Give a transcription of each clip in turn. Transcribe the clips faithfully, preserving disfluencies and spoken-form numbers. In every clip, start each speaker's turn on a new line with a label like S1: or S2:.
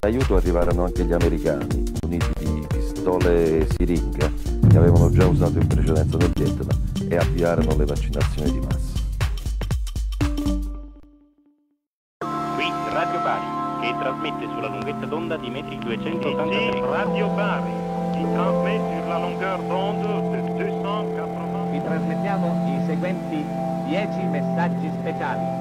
S1: aiuto arrivarono anche gli americani, muniti di pistole e siringa, che avevano già usato in precedenza nel Vietnam, e avviarono le vaccinazioni di massa.
S2: Qui Radio Bari, che trasmette sulla lunghezza d'onda di metri duecentottantatré.
S3: Radio Bari, qui trasmet sur la longueur d'onde de duecentoquaranta.
S4: Vi trasmettiamo i seguenti dieci messaggi speciali.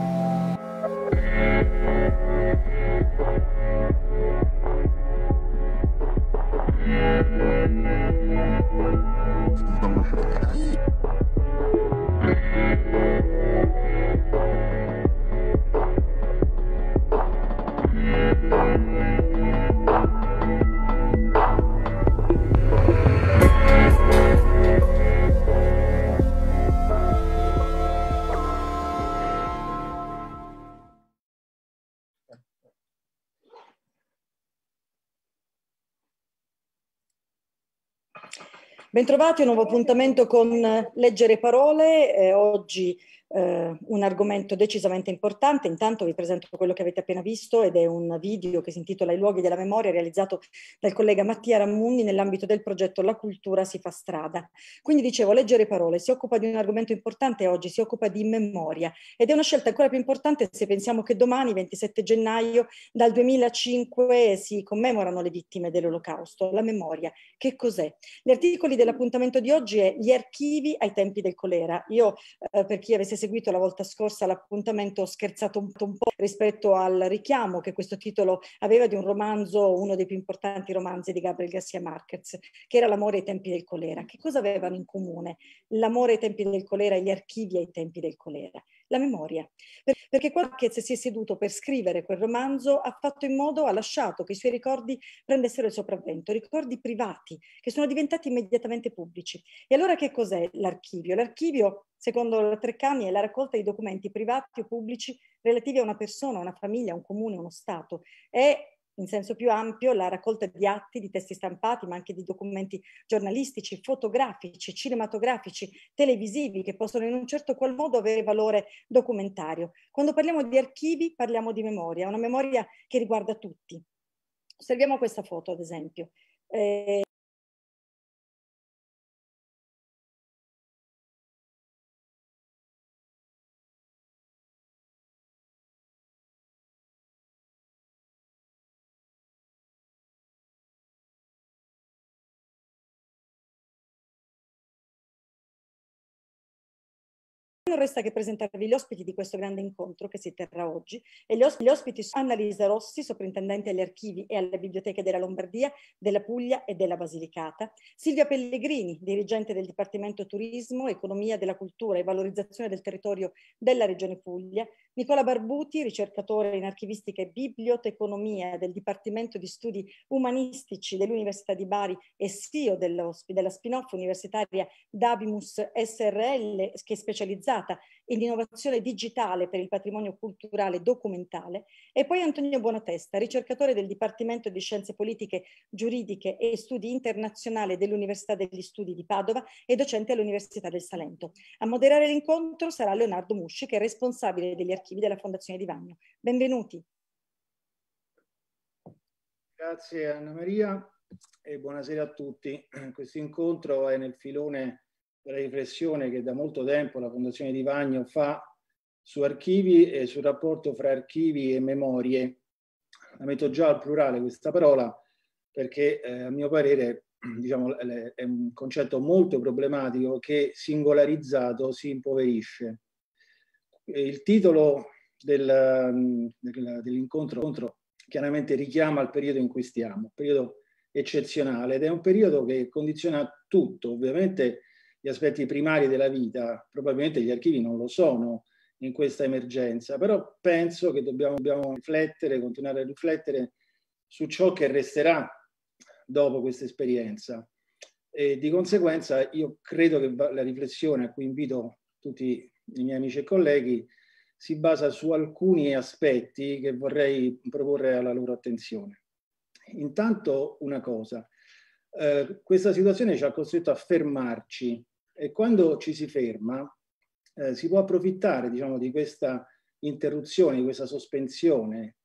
S5: Bentrovati a un nuovo appuntamento con Leggere Parole. Eh, oggi eh, un argomento decisamente importante. Intanto vi presento quello che avete appena visto, ed è un video che si intitola I luoghi della memoria, realizzato dal collega Mattia Ramundi nell'ambito del progetto La cultura si fa strada. Quindi dicevo, Leggere Parole si occupa di un argomento importante, oggi si occupa di memoria, ed è una scelta ancora più importante se pensiamo che domani, ventisette gennaio, dal duemilacinque si commemorano le vittime dell'Olocausto. La memoria, che cos'è? Gli articoli dell'appuntamento di oggi è Gli archivi ai tempi del colera. Io, eh, per chi avesse seguito la volta scorsa l'appuntamento, ho scherzato un po', un po' rispetto al richiamo che questo titolo aveva di un romanzo, uno dei più importanti romanzi di Gabriel García Márquez, che era L'amore ai tempi del colera. Che cosa avevano in comune l'amore ai tempi del colera e gli archivi ai tempi del colera? La memoria. Perché Márquez si è seduto per scrivere quel romanzo, ha fatto in modo, ha lasciato che i suoi ricordi prendessero il sopravvento, ricordi privati che sono diventati immediatamente pubblici. E allora che cos'è l'archivio? L'archivio, secondo Treccani, è la raccolta di documenti privati o pubblici relativi a una persona, una famiglia, un comune, uno stato. È, in senso più ampio, la raccolta di atti, di testi stampati, ma anche di documenti giornalistici, fotografici, cinematografici, televisivi, che possono in un certo qual modo avere valore documentario. Quando parliamo di archivi parliamo di memoria, una memoria che riguarda tutti. Osserviamo questa foto, ad esempio. Eh, Non resta che presentarvi gli ospiti di questo grande incontro che si terrà oggi. E gli, ospiti, gli ospiti sono Annalisa Rossi, soprintendente agli archivi e alle biblioteche della Lombardia, della Puglia e della Basilicata; Silvia Pellegrini, dirigente del Dipartimento Turismo, Economia della Cultura e Valorizzazione del Territorio della Regione Puglia; Nicola Barbuti, ricercatore in archivistica e biblioteconomia del Dipartimento di Studi Umanistici dell'Università di Bari e C E O dello, della spin-off universitaria Dabimus S R L, che è specializzata in innovazione digitale per il patrimonio culturale documentale; e poi Antonio Buonatesta, ricercatore del Dipartimento di Scienze Politiche, Giuridiche e Studi Internazionali dell'Università degli Studi di Padova e docente all'Università del Salento. A moderare l'incontro sarà Leonardo Musci, che è responsabile degli archivi della Fondazione Di Vagno. Benvenuti.
S6: Grazie Anna Maria e buonasera a tutti. Questo incontro è nel filone della riflessione che da molto tempo la Fondazione Di Vagno fa su archivi e sul rapporto fra archivi e memorie. La metto già al plurale questa parola perché eh, a mio parere diciamo, è un concetto molto problematico che singolarizzato si impoverisce. Il titolo del, del, dell'incontro chiaramente richiama il periodo in cui stiamo, un periodo eccezionale, ed è un periodo che condiziona tutto. Ovviamente gli aspetti primari della vita, probabilmente gli archivi non lo sono in questa emergenza, però penso che dobbiamo, dobbiamo riflettere, continuare a riflettere su ciò che resterà dopo questa esperienza. E di conseguenza io credo che la riflessione a cui invito tutti i miei amici e colleghi si basa su alcuni aspetti che vorrei proporre alla loro attenzione. Intanto una cosa, eh, questa situazione ci ha costretto a fermarci, e quando ci si ferma eh, si può approfittare, diciamo, di questa interruzione, di questa sospensione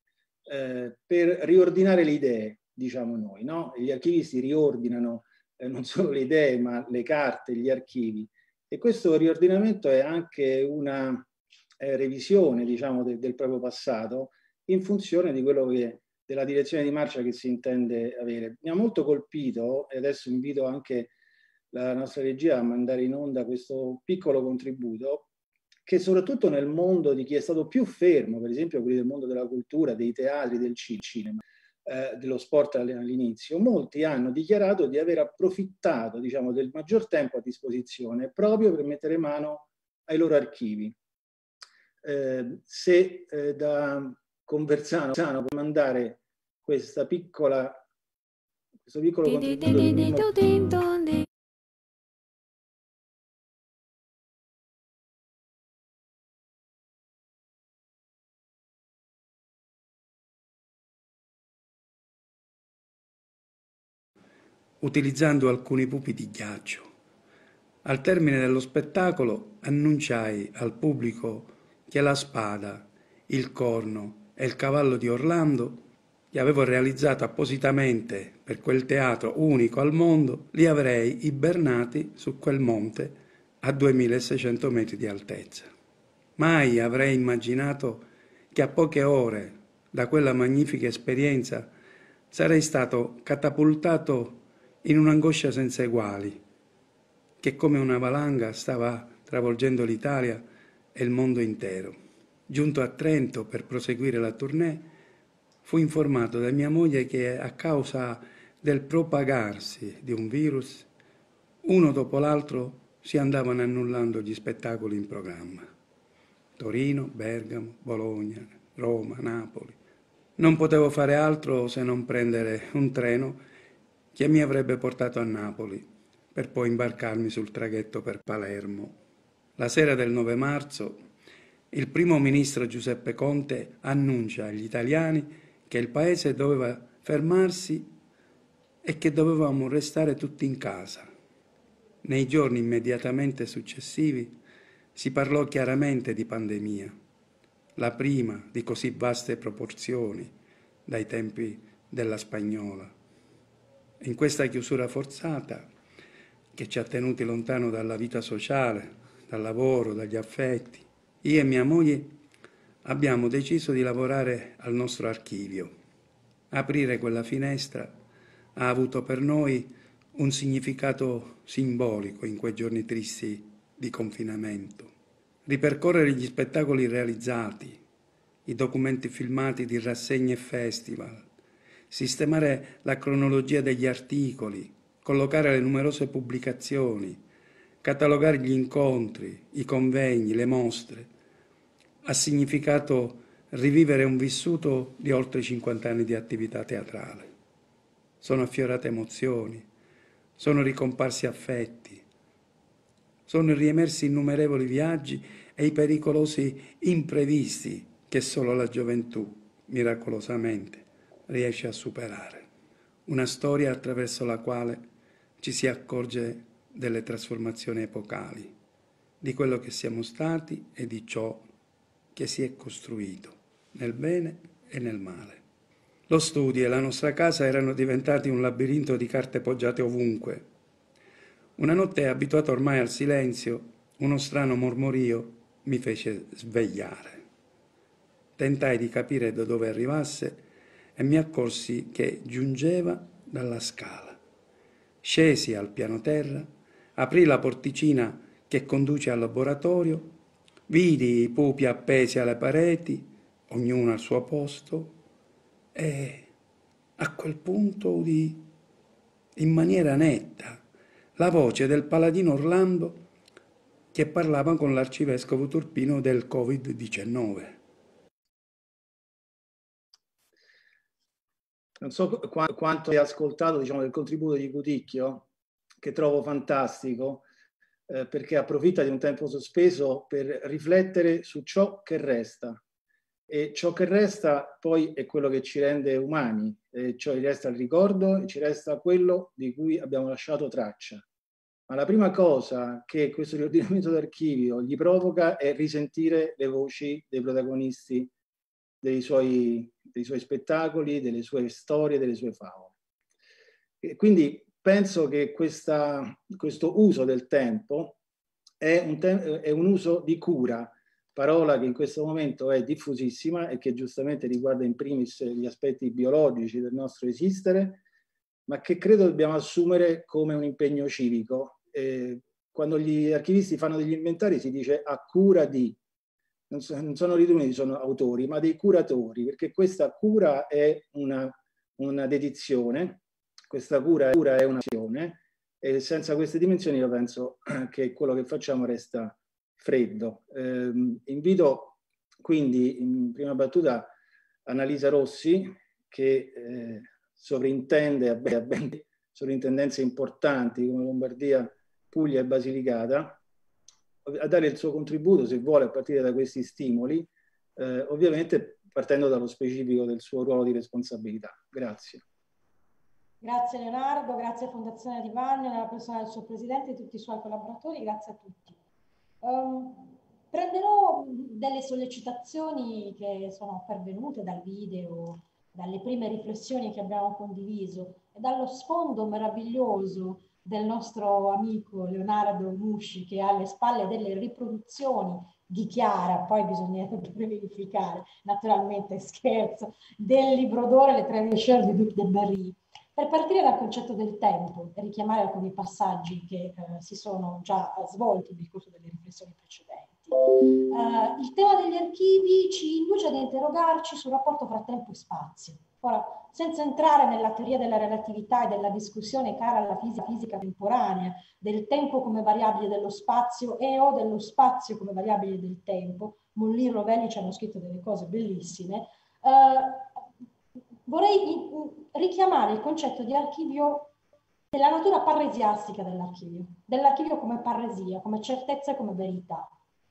S6: eh, per riordinare le idee, diciamo noi, no? Gli archivi si riordinano eh, non solo le idee, ma le carte, gli archivi. E questo riordinamento è anche una eh, revisione, diciamo, de, del proprio passato in funzione di quello che, della direzione di marcia che si intende avere. Mi ha molto colpito, e adesso invito anche la nostra regia a mandare in onda questo piccolo contributo, che soprattutto nel mondo di chi è stato più fermo, per esempio quelli del mondo della cultura, dei teatri, del cinema, eh, dello sport all'inizio, molti hanno dichiarato di aver approfittato, diciamo, del maggior tempo a disposizione proprio per mettere mano ai loro archivi. Eh, se eh, da Conversano può mandare questa piccola, questo piccolo contributo.
S7: Utilizzando alcuni pupi di ghiaccio. Al termine dello spettacolo annunciai al pubblico che la spada, il corno e il cavallo di Orlando, che avevo realizzato appositamente per quel teatro unico al mondo, li avrei ibernati su quel monte a duemilaseicento metri di altezza. Mai avrei immaginato che a poche ore da quella magnifica esperienza sarei stato catapultato in un'angoscia senza eguali, che come una valanga stava travolgendo l'Italia e il mondo intero. Giunto a Trento per proseguire la tournée, fui informato da mia moglie che a causa del propagarsi di un virus, uno dopo l'altro si andavano annullando gli spettacoli in programma. Torino, Bergamo, Bologna, Roma, Napoli. Non potevo fare altro se non prendere un treno che mi avrebbe portato a Napoli, per poi imbarcarmi sul traghetto per Palermo. La sera del nove marzo, il primo ministro Giuseppe Conte annuncia agli italiani che il paese doveva fermarsi e che dovevamo restare tutti in casa. Nei giorni immediatamente successivi si parlò chiaramente di pandemia, la prima di così vaste proporzioni dai tempi della Spagnola. In questa chiusura forzata, che ci ha tenuti lontano dalla vita sociale, dal lavoro, dagli affetti, io e mia moglie abbiamo deciso di lavorare al nostro archivio. Aprire quella finestra ha avuto per noi un significato simbolico in quei giorni tristi di confinamento. Ripercorrere gli spettacoli realizzati, i documenti filmati di rassegne e festival, sistemare la cronologia degli articoli, collocare le numerose pubblicazioni, catalogare gli incontri, i convegni, le mostre, ha significato rivivere un vissuto di oltre cinquanta anni di attività teatrale. Sono affiorate emozioni, sono ricomparsi affetti, sono riemersi innumerevoli viaggi e i pericolosi imprevisti che solo la gioventù, miracolosamente, riesce a superare. Una storia attraverso la quale ci si accorge delle trasformazioni epocali, di quello che siamo stati e di ciò che si è costruito, nel bene e nel male. Lo studio e la nostra casa erano diventati un labirinto di carte poggiate ovunque. Una notte, abituato ormai al silenzio, uno strano mormorio mi fece svegliare. Tentai di capire da dove arrivasse e mi accorsi che giungeva dalla scala. Scesi al piano terra, aprì la porticina che conduce al laboratorio, vidi i pupi appesi alle pareti, ognuno al suo posto, e a quel punto udì in maniera netta la voce del paladino Orlando che parlava con l'arcivescovo Turpino del covid diciannove.
S6: Non so qu- quanto hai ascoltato, diciamo, del contributo di Cuticchio, che trovo fantastico, eh, perché approfitta di un tempo sospeso per riflettere su ciò che resta. E ciò che resta poi è quello che ci rende umani, e cioè resta il ricordo e ci resta quello di cui abbiamo lasciato traccia. Ma la prima cosa che questo riordinamento d'archivio gli provoca è risentire le voci dei protagonisti dei suoi dei suoi spettacoli, delle sue storie, delle sue favole. E quindi penso che questa, questo uso del tempo è un, te- è un uso di cura, parola che in questo momento è diffusissima e che giustamente riguarda in primis gli aspetti biologici del nostro esistere, ma che credo dobbiamo assumere come un impegno civico. Eh, quando gli archivisti fanno degli inventari si dice a cura di, non, so, non sono ridundi, sono autori, ma dei curatori, perché questa cura è una, una dedizione, questa cura, cura è un'azione, e senza queste dimensioni io penso che quello che facciamo resta freddo. Eh, invito quindi in prima battuta Annalisa Rossi, che eh, sovrintende a ben, a ben sovrintendenze importanti come Lombardia, Puglia e Basilicata, a dare il suo contributo, se vuole, a partire da questi stimoli, eh, ovviamente partendo dallo specifico del suo ruolo di responsabilità. Grazie.
S8: Grazie Leonardo, grazie a Fondazione Di Vagno, nella persona del suo presidente e tutti i suoi collaboratori, grazie a tutti. Um, prenderò delle sollecitazioni che sono pervenute dal video, dalle prime riflessioni che abbiamo condiviso e dallo sfondo meraviglioso del nostro amico Leonardo Musci, che ha alle spalle delle riproduzioni di Chiara, poi bisognerebbe verificare, naturalmente scherzo, del libro d'oro Le tre Michel di Duc de Berry. Per partire dal concetto del tempo e richiamare alcuni passaggi che eh, si sono già svolti nel corso delle riflessioni precedenti. Uh, il tema degli archivi ci induce ad interrogarci sul rapporto fra tempo e spazio. Ora, senza entrare nella teoria della relatività e della discussione cara alla fisica, fisica temporanea, del tempo come variabile dello spazio e o dello spazio come variabile del tempo, Mollin e Rovelli ci hanno scritto delle cose bellissime, uh, vorrei richiamare il concetto di archivio della natura parresiastica dell'archivio, dell'archivio come parresia, come certezza e come verità,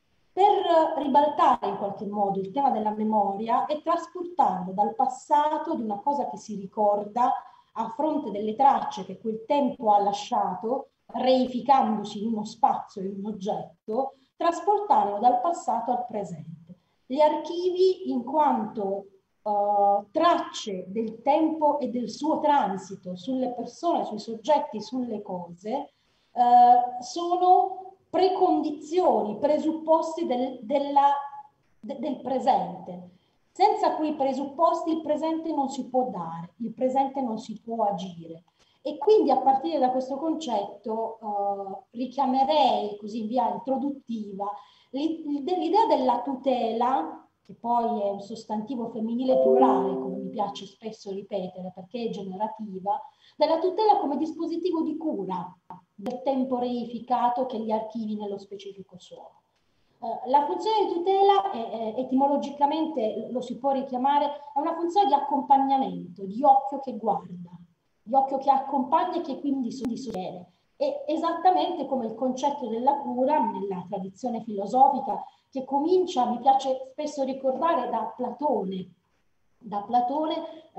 S8: per ribaltare in qualche modo il tema della memoria e trasportarlo dal passato di una cosa che si ricorda a fronte delle tracce che quel tempo ha lasciato, reificandosi in uno spazio, in un oggetto, trasportarlo dal passato al presente. Gli archivi in quanto Uh, tracce del tempo e del suo transito sulle persone, sui soggetti, sulle cose, uh, sono precondizioni, presupposti del, della, de, del presente. Senza quei presupposti il presente non si può dare, il presente non si può agire. E quindi a partire da questo concetto uh, richiamerei così in via introduttiva l'idea della tutela, che poi è un sostantivo femminile plurale, come mi piace spesso ripetere, perché è generativa, della tutela come dispositivo di cura del tempo reificato che gli archivi nello specifico sono. Eh, la funzione di tutela, eh, etimologicamente lo si può richiamare, è una funzione di accompagnamento, di occhio che guarda, di occhio che accompagna e che quindi sostiene. E esattamente come il concetto della cura nella tradizione filosofica, che comincia, mi piace spesso ricordare, da Platone, da Platone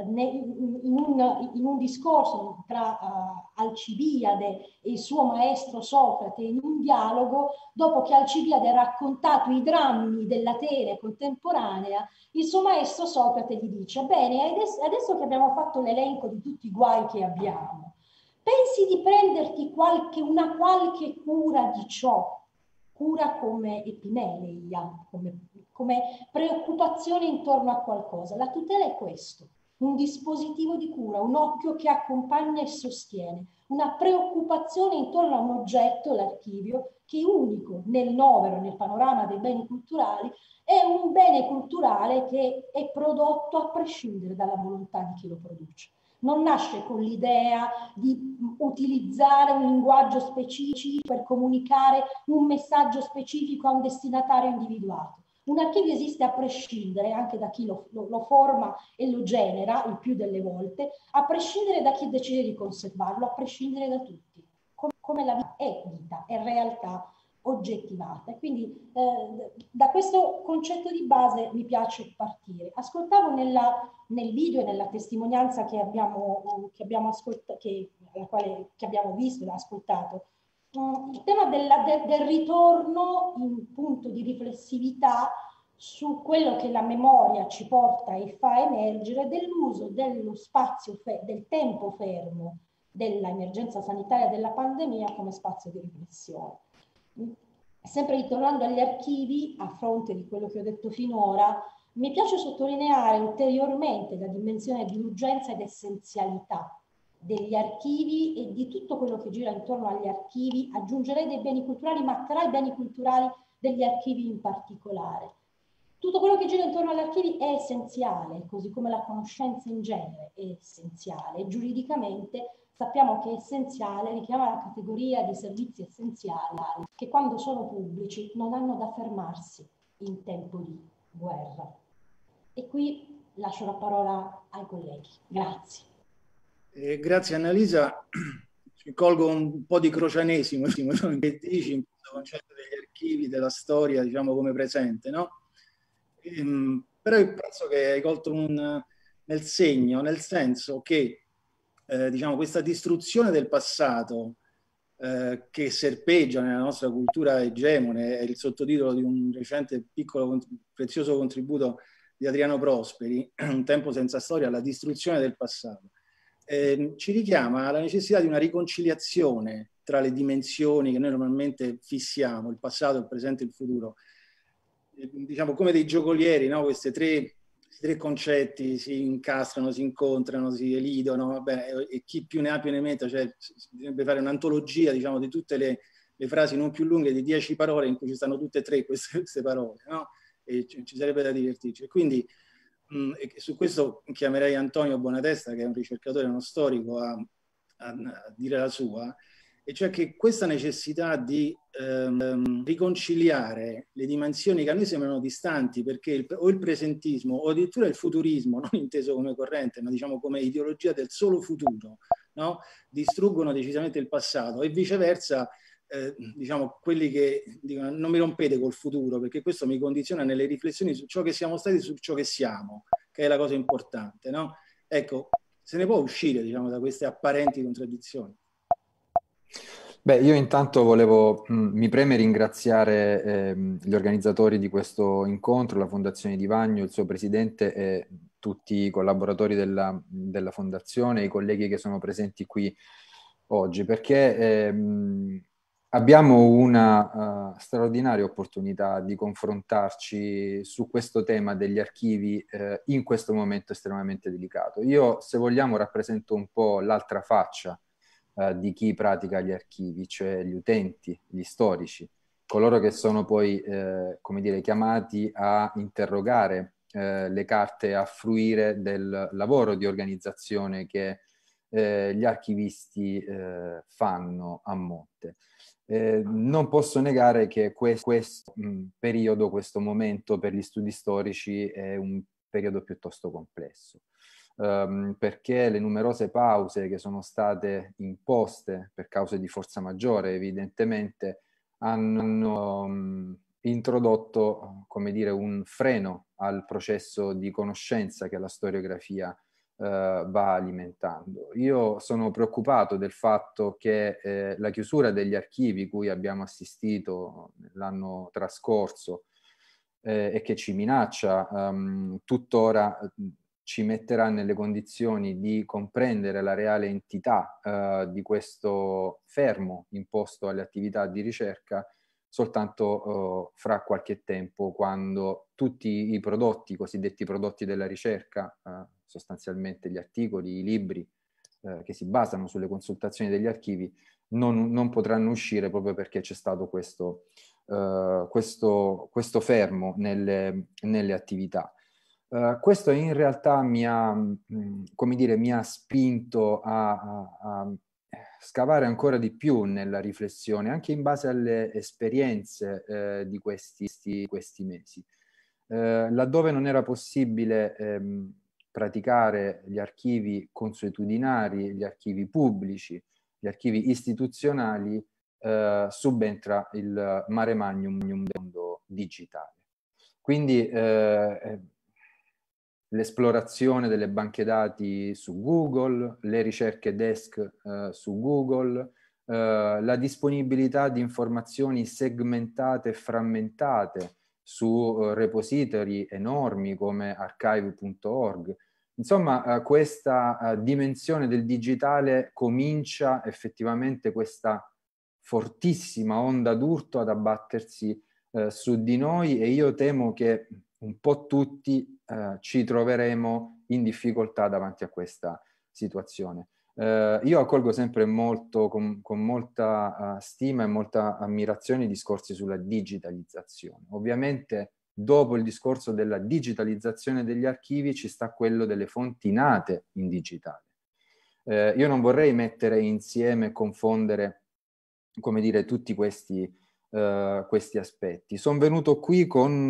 S8: in un, in un discorso tra uh, Alcibiade e il suo maestro Socrate, in un dialogo, dopo che Alcibiade ha raccontato i drammi dell'Atene contemporanea, il suo maestro Socrate gli dice: bene, adesso, adesso che abbiamo fatto l'elenco di tutti i guai che abbiamo, pensi di prenderti qualche, una qualche cura di ciò? Cura come epimeleia, come, come preoccupazione intorno a qualcosa. La tutela è questo, un dispositivo di cura, un occhio che accompagna e sostiene, una preoccupazione intorno a un oggetto, l'archivio, che è unico nel novero, nel panorama dei beni culturali, è un bene culturale che è prodotto a prescindere dalla volontà di chi lo produce. Non nasce con l'idea di utilizzare un linguaggio specifico per comunicare un messaggio specifico a un destinatario individuato. Un archivio esiste a prescindere anche da chi lo, lo, lo forma e lo genera, il più delle volte, a prescindere da chi decide di conservarlo, a prescindere da tutti. Come, come la vita è vita, è realtà oggettivata. Quindi eh, da questo concetto di base mi piace partire. Ascoltavo nella, nel video e nella testimonianza che abbiamo, che abbiamo, ascolta, che, la quale, che abbiamo visto e ascoltato, um, il tema della, de, del ritorno in punto di riflessività su quello che la memoria ci porta e fa emergere dell'uso dello spazio, del tempo fermo dell'emergenza sanitaria della pandemia come spazio di riflessione. Sempre ritornando agli archivi, a fronte di quello che ho detto finora, mi piace sottolineare ulteriormente la dimensione di urgenza ed essenzialità degli archivi e di tutto quello che gira intorno agli archivi, aggiungerei dei beni culturali, ma tra i beni culturali degli archivi in particolare. Tutto quello che gira intorno agli archivi è essenziale, così come la conoscenza in genere è essenziale. Giuridicamente sappiamo che essenziale richiama la categoria di servizi essenziali che quando sono pubblici non hanno da fermarsi in tempo di guerra. E qui lascio la parola ai colleghi. Grazie.
S6: Eh, grazie Annalisa. Colgo un po' di crocianesimo che dici in questo concetto degli archivi, della storia, diciamo come presente, no? Ehm, però io penso che hai colto un, nel segno, nel senso che eh, diciamo questa distruzione del passato eh, che serpeggia nella nostra cultura egemone, è il sottotitolo di un recente piccolo prezioso contributo di Adriano Prosperi, Un tempo senza storia, la distruzione del passato. Eh, ci richiama alla necessità di una riconciliazione tra le dimensioni che noi normalmente fissiamo, il passato, il presente e il futuro. Eh, diciamo come dei giocolieri, no? Questi tre, tre concetti si incastrano, si incontrano, si elidono, vabbè, e chi più ne ha più ne metta, cioè bisognerebbe fare un'antologia, diciamo, di tutte le, le frasi non più lunghe di dieci parole in cui ci stanno tutte e tre queste, queste parole, no? E ci, ci sarebbe da divertirci. Quindi mh, e su questo chiamerei Antonio Bonatesta, che è un ricercatore, uno storico, a, a, a dire la sua, e cioè che questa necessità di ehm, riconciliare le dimensioni che a noi sembrano distanti, perché il, o il presentismo o addirittura il futurismo, non inteso come corrente, ma diciamo come ideologia del solo futuro, no? Distruggono decisamente il passato, e viceversa. Eh, diciamo quelli che dicono non mi rompete col futuro, perché questo mi condiziona nelle riflessioni su ciò che siamo stati, su ciò che siamo, che è la cosa importante, no? Ecco, se ne può uscire, diciamo, da queste apparenti contraddizioni.
S9: Beh, io intanto volevo, mh, mi preme ringraziare ehm, gli organizzatori di questo incontro, la Fondazione Di Vagno, il suo presidente e tutti i collaboratori della, della Fondazione, i colleghi che sono presenti qui oggi, perché ehm, abbiamo una uh, straordinaria opportunità di confrontarci su questo tema degli archivi eh, in questo momento estremamente delicato. Io, se vogliamo, rappresento un po' l'altra faccia Uh, di chi pratica gli archivi, cioè gli utenti, gli storici, coloro che sono poi, eh, come dire, chiamati a interrogare eh, le carte, a fruire del lavoro di organizzazione che eh, gli archivisti eh, fanno a monte. Eh, non posso negare che que- questo mh, periodo, questo momento per gli studi storici è un periodo piuttosto complesso. Um, perché le numerose pause che sono state imposte per cause di forza maggiore evidentemente hanno um, introdotto, come dire, un freno al processo di conoscenza che la storiografia uh, va alimentando. Io sono preoccupato del fatto che eh, la chiusura degli archivi cui abbiamo assistito l'anno trascorso eh, e che ci minaccia um, tuttora ci metterà nelle condizioni di comprendere la reale entità eh, di questo fermo imposto alle attività di ricerca soltanto eh, fra qualche tempo, quando tutti i prodotti, i cosiddetti prodotti della ricerca, eh, sostanzialmente gli articoli, i libri eh, che si basano sulle consultazioni degli archivi, non, non potranno uscire proprio perché c'è stato questo, eh, questo, questo fermo nelle, nelle attività. Uh, questo in realtà mi ha, mh, come dire, mi ha spinto a, a, a scavare ancora di più nella riflessione, anche in base alle esperienze eh, di questi, questi mesi. Eh, laddove non era possibile ehm, praticare gli archivi consuetudinari, gli archivi pubblici, gli archivi istituzionali, eh, subentra il mare magnum del mondo digitale. Quindi eh, l'esplorazione delle banche dati su Google, le ricerche desk eh, su Google, eh, la disponibilità di informazioni segmentate e frammentate su uh, repository enormi come archive punto org. Insomma, uh, questa uh, dimensione del digitale comincia effettivamente questa fortissima onda d'urto ad abbattersi uh, su di noi, e io temo che un po' tutti uh, ci troveremo in difficoltà davanti a questa situazione. Uh, io accolgo sempre molto, con, con molta uh, stima e molta ammirazione i discorsi sulla digitalizzazione. Ovviamente dopo il discorso della digitalizzazione degli archivi ci sta quello delle fonti nate in digitale. Uh, io non vorrei mettere insieme e confondere, come dire, tutti questi, uh, questi aspetti. Sono venuto qui con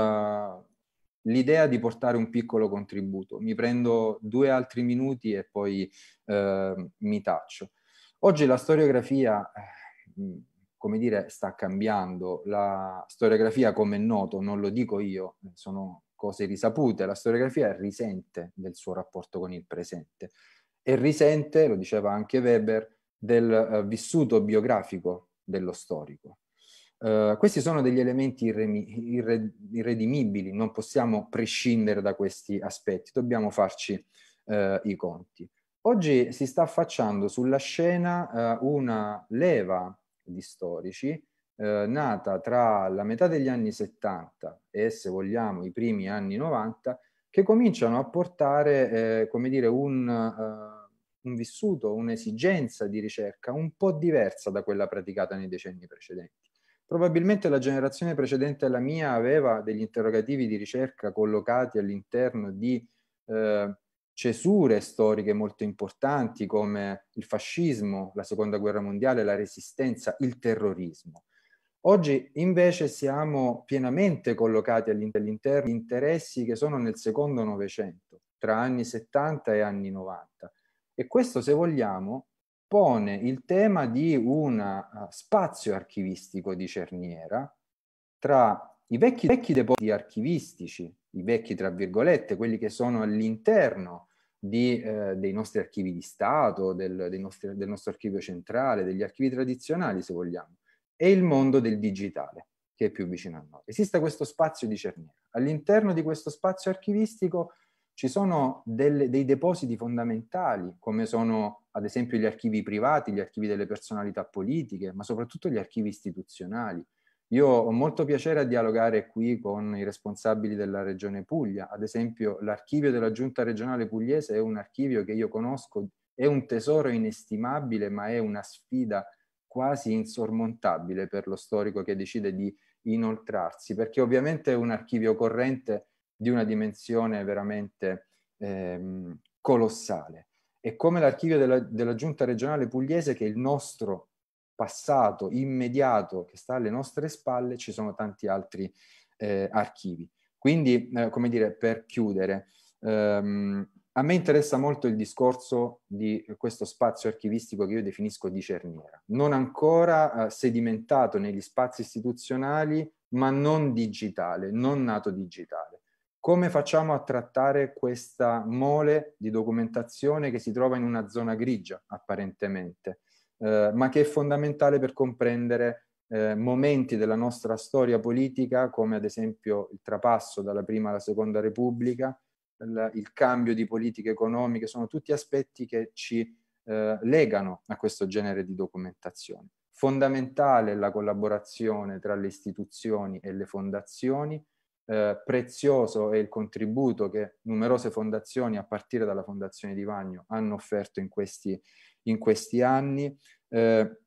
S9: uh, l'idea di portare un piccolo contributo. Mi prendo due altri minuti e poi eh, mi taccio. Oggi la storiografia, eh, come dire, sta cambiando. La storiografia, come è noto, non lo dico io, sono cose risapute, la storiografia risente del suo rapporto con il presente e risente, lo diceva anche Weber, del eh, vissuto biografico dello storico. Uh, questi sono degli elementi irremi, irre, irredimibili, non possiamo prescindere da questi aspetti, dobbiamo farci uh, i conti. Oggi si sta affacciando sulla scena uh, una leva di storici uh, nata tra la metà degli anni settanta e, se vogliamo, i primi anni novanta, che cominciano a portare, eh, come dire, un, uh, un vissuto, un'esigenza di ricerca un po' diversa da quella praticata nei decenni precedenti. Probabilmente la generazione precedente alla mia aveva degli interrogativi di ricerca collocati all'interno di eh, cesure storiche molto importanti come il fascismo, la seconda guerra mondiale, la resistenza, il terrorismo. Oggi invece siamo pienamente collocati all'interno di interessi che sono nel secondo Novecento, tra anni settanta e anni novanta. E questo, se vogliamo, pone il tema di un uh, spazio archivistico di cerniera tra i vecchi, vecchi depositi archivistici, i vecchi tra virgolette, quelli che sono all'interno di, eh, dei nostri archivi di Stato, del, dei nostri, del nostro archivio centrale, degli archivi tradizionali, se vogliamo, e il mondo del digitale, che è più vicino a noi. Esiste questo spazio di cerniera. All'interno di questo spazio archivistico ci sono delle, dei depositi fondamentali, come sono ad esempio gli archivi privati, gli archivi delle personalità politiche, ma soprattutto gli archivi istituzionali. Io ho molto piacere a dialogare qui con i responsabili della Regione Puglia. Ad esempio, l'archivio della Giunta regionale pugliese è un archivio che io conosco, è un tesoro inestimabile, ma è una sfida quasi insormontabile per lo storico che decide di inoltrarsi, perché ovviamente è un archivio corrente di una dimensione veramente ehm, colossale. E come l'archivio della, della Giunta regionale pugliese, che è il nostro passato immediato che sta alle nostre spalle, ci sono tanti altri eh, archivi. Quindi, eh, come dire, per chiudere, ehm, a me interessa molto il discorso di questo spazio archivistico che io definisco di cerniera, non ancora eh, sedimentato negli spazi istituzionali, ma non digitale, non nato digitale. Come facciamo a trattare questa mole di documentazione che si trova in una zona grigia, apparentemente, eh, ma che è fondamentale per comprendere eh, momenti della nostra storia politica, come ad esempio il trapasso dalla prima alla seconda Repubblica, il, il cambio di politiche economiche, sono tutti aspetti che ci eh, legano a questo genere di documentazione. Fondamentale la collaborazione tra le istituzioni e le fondazioni. Eh, prezioso è il contributo che numerose fondazioni, a partire dalla Fondazione Di Vagno, hanno offerto in questi, in questi anni. Eh,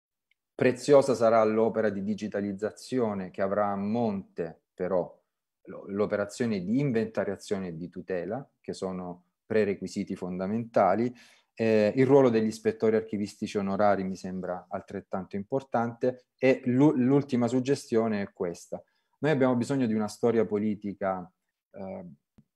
S9: preziosa sarà l'opera di digitalizzazione che avrà a monte però l'operazione di inventariazione e di tutela, che sono prerequisiti fondamentali. Eh, il ruolo degli ispettori archivistici onorari mi sembra altrettanto importante, e l'ultima suggestione è questa. Noi abbiamo bisogno di una storia politica eh,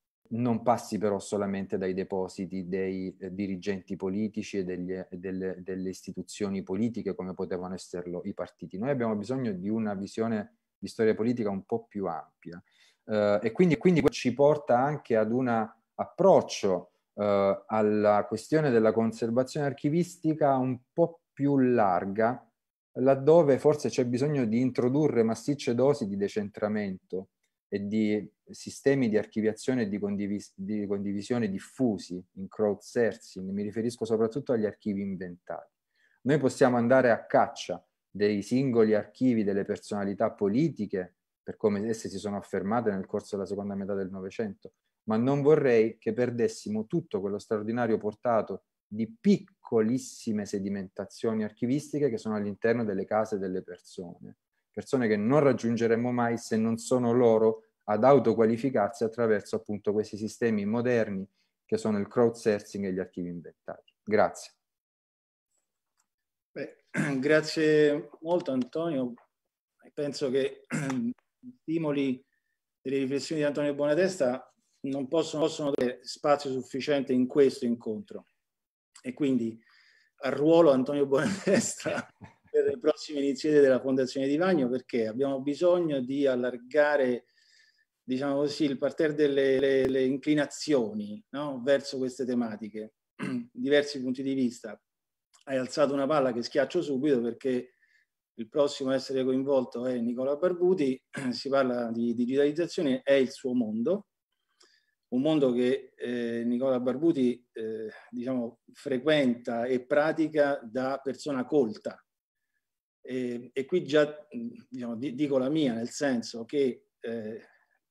S9: non passi però solamente dai depositi dei eh, dirigenti politici e degli, delle, delle istituzioni politiche come potevano esserlo i partiti. Noi abbiamo bisogno di una visione di storia politica un po' più ampia eh, e quindi, quindi ci porta anche ad un approccio eh, alla questione della conservazione archivistica un po' più larga laddove forse c'è bisogno di introdurre massicce dosi di decentramento e di sistemi di archiviazione e di, condivis- di condivisione diffusi in crowdsourcing. Mi riferisco soprattutto agli archivi inventati. Noi possiamo andare a caccia dei singoli archivi delle personalità politiche, per come esse si sono affermate nel corso della seconda metà del Novecento, ma non vorrei che perdessimo tutto quello straordinario portato di piccolissime sedimentazioni archivistiche che sono all'interno delle case delle persone, persone che non raggiungeremo mai se non sono loro ad autoqualificarsi attraverso appunto questi sistemi moderni che sono il crowdsourcing e gli archivi inventati. Grazie.
S6: Beh, grazie molto Antonio. Penso che gli stimoli delle riflessioni di Antonio Bonatesta non possono, possono avere spazio sufficiente in questo incontro, e quindi arruolo Antonio Bonatesta per le prossime iniziative della Fondazione Di Vagno, perché abbiamo bisogno di allargare, diciamo così, il parterre delle le, le inclinazioni, no? Verso queste tematiche, diversi punti di vista. Hai alzato una palla che schiaccio subito, perché il prossimo a essere coinvolto è Nicola Barbuti. Si parla di digitalizzazione, è il suo mondo, un mondo che eh, Nicola Barbuti eh, diciamo, frequenta e pratica da persona colta. E, e qui già diciamo, dico la mia, nel senso che eh,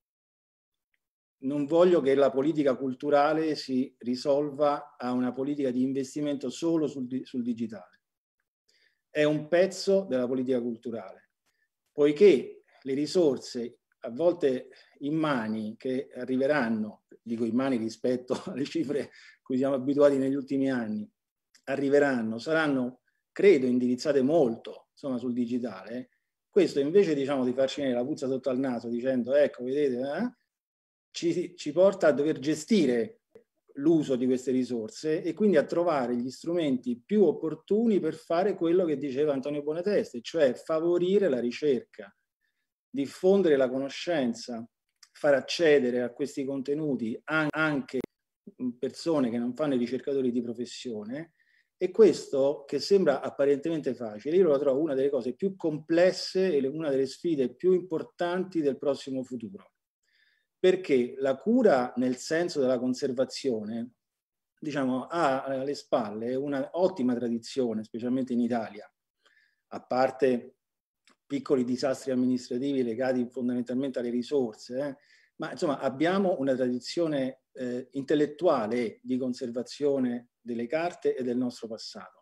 S6: non voglio che la politica culturale si risolva a una politica di investimento solo sul, sul digitale. È un pezzo della politica culturale, poiché le risorse a volte immani che arriveranno, dico immani rispetto alle cifre a cui siamo abituati negli ultimi anni, arriveranno, saranno, credo, indirizzate molto insomma, sul digitale. Questo invece diciamo di farci venire la puzza sotto al naso dicendo ecco, vedete, eh, ci, ci porta a dover gestire l'uso di queste risorse e quindi a trovare gli strumenti più opportuni per fare quello che diceva Antonio Bonatesta, cioè favorire la ricerca, diffondere la conoscenza, far accedere a questi contenuti anche persone che non fanno i ricercatori di professione. E questo, che sembra apparentemente facile, io lo trovo una delle cose più complesse e una delle sfide più importanti del prossimo futuro. Perché la cura nel senso della conservazione, diciamo, ha alle spalle una ottima tradizione, specialmente in Italia, a parte piccoli disastri amministrativi legati fondamentalmente alle risorse, eh? Ma insomma abbiamo una tradizione eh, intellettuale di conservazione delle carte e del nostro passato.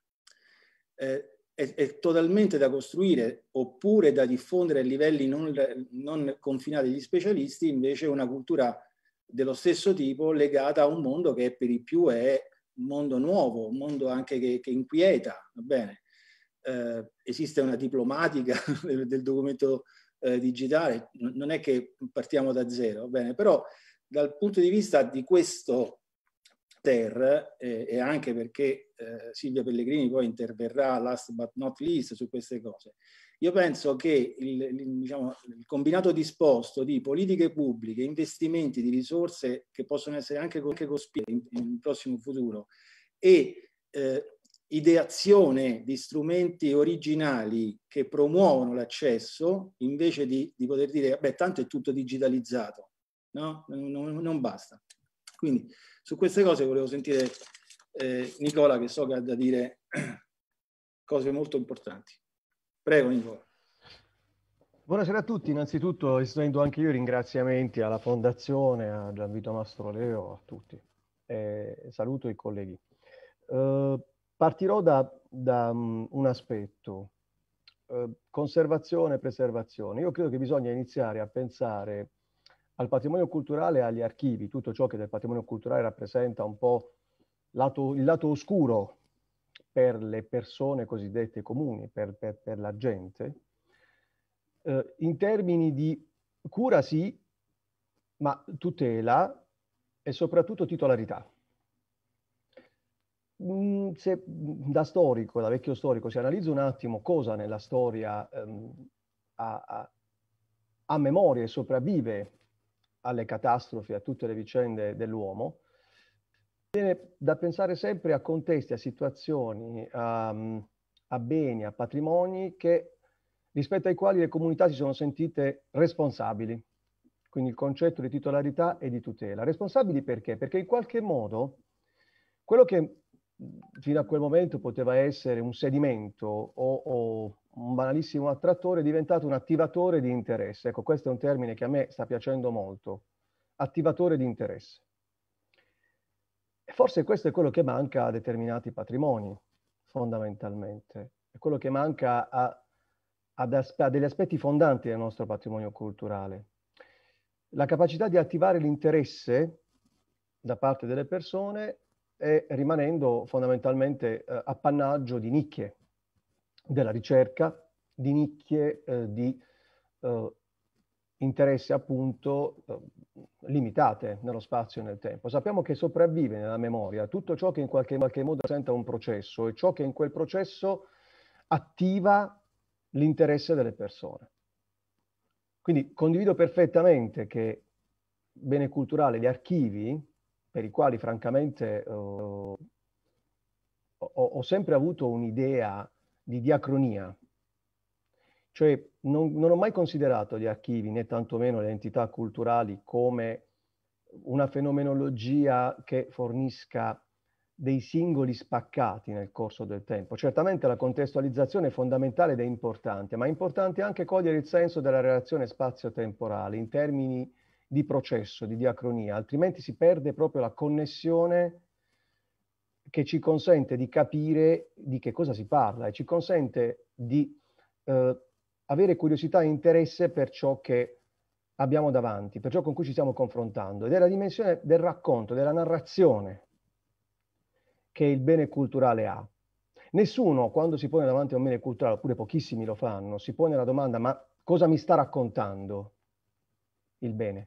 S6: Eh, è, è totalmente da costruire oppure da diffondere a livelli non, non confinati agli specialisti, invece una cultura dello stesso tipo legata a un mondo che per i più è un mondo nuovo, un mondo anche che, che inquieta, va bene? Eh, esiste una diplomatica del, del documento eh, digitale, non è che partiamo da zero, va bene? Però dal punto di vista di questo ter eh, e anche perché eh, Silvia Pellegrini poi interverrà last but not least su queste cose, io penso che il, il, diciamo, il combinato disposto di politiche pubbliche, investimenti di risorse che possono essere anche, anche cospicue in, in prossimo futuro e eh, ideazione di strumenti originali che promuovono l'accesso, invece di, di poter dire beh tanto è tutto digitalizzato, no? Non, non basta. Quindi su queste cose volevo sentire eh, Nicola, che so che ha da dire cose molto importanti. Prego Nicola.
S10: Buonasera a tutti, innanzitutto estendo anche io i ringraziamenti alla Fondazione, a Gianvito Mastroleo, a tutti. E saluto i colleghi. Uh, Partirò da, da um, un aspetto, uh, conservazione e preservazione. Io credo che bisogna iniziare a pensare al patrimonio culturale e agli archivi, tutto ciò che del patrimonio culturale rappresenta un po' lato, il lato oscuro per le persone cosiddette comuni, per, per, per la gente, uh, in termini di cura sì, ma tutela e soprattutto titolarità. Se da storico, da vecchio storico, si analizza un attimo cosa nella storia ehm, ha, ha, ha memoria e sopravvive alle catastrofi, a tutte le vicende dell'uomo, viene da pensare sempre a contesti, a situazioni, a, a beni, a patrimoni che, rispetto ai quali le comunità si sono sentite responsabili. Quindi il concetto di titolarità e di tutela. Responsabili perché? Perché in qualche modo quello che fino a quel momento poteva essere un sedimento o, o un banalissimo attrattore è diventato un attivatore di interesse. Ecco, questo è un termine che a me sta piacendo molto. Attivatore di interesse. E forse questo è quello che manca a determinati patrimoni, fondamentalmente. È quello che manca a, ad aspe- a degli aspetti fondanti del nostro patrimonio culturale. La capacità di attivare l'interesse da parte delle persone è rimanendo fondamentalmente eh, appannaggio di nicchie della ricerca, di nicchie eh, di eh, interesse appunto eh, limitate nello spazio e nel tempo. Sappiamo che sopravvive nella memoria tutto ciò che in qualche, in qualche modo rappresenta un processo e ciò che in quel processo attiva l'interesse delle persone. Quindi condivido perfettamente che bene culturale, gli archivi, per i quali francamente eh, ho, ho sempre avuto un'idea di diacronia, cioè non, non ho mai considerato gli archivi, né tantomeno le entità culturali, come una fenomenologia che fornisca dei singoli spaccati nel corso del tempo. Certamente la contestualizzazione è fondamentale ed è importante, ma è importante anche cogliere il senso della relazione spazio-temporale in termini di processo, di diacronia, altrimenti si perde proprio la connessione che ci consente di capire di che cosa si parla e ci consente di eh, avere curiosità e interesse per ciò che abbiamo davanti, per ciò con cui ci stiamo confrontando. Ed è la dimensione del racconto, della narrazione che il bene culturale ha. Nessuno, quando si pone davanti a un bene culturale, oppure pochissimi lo fanno, si pone la domanda: ma cosa mi sta raccontando il bene?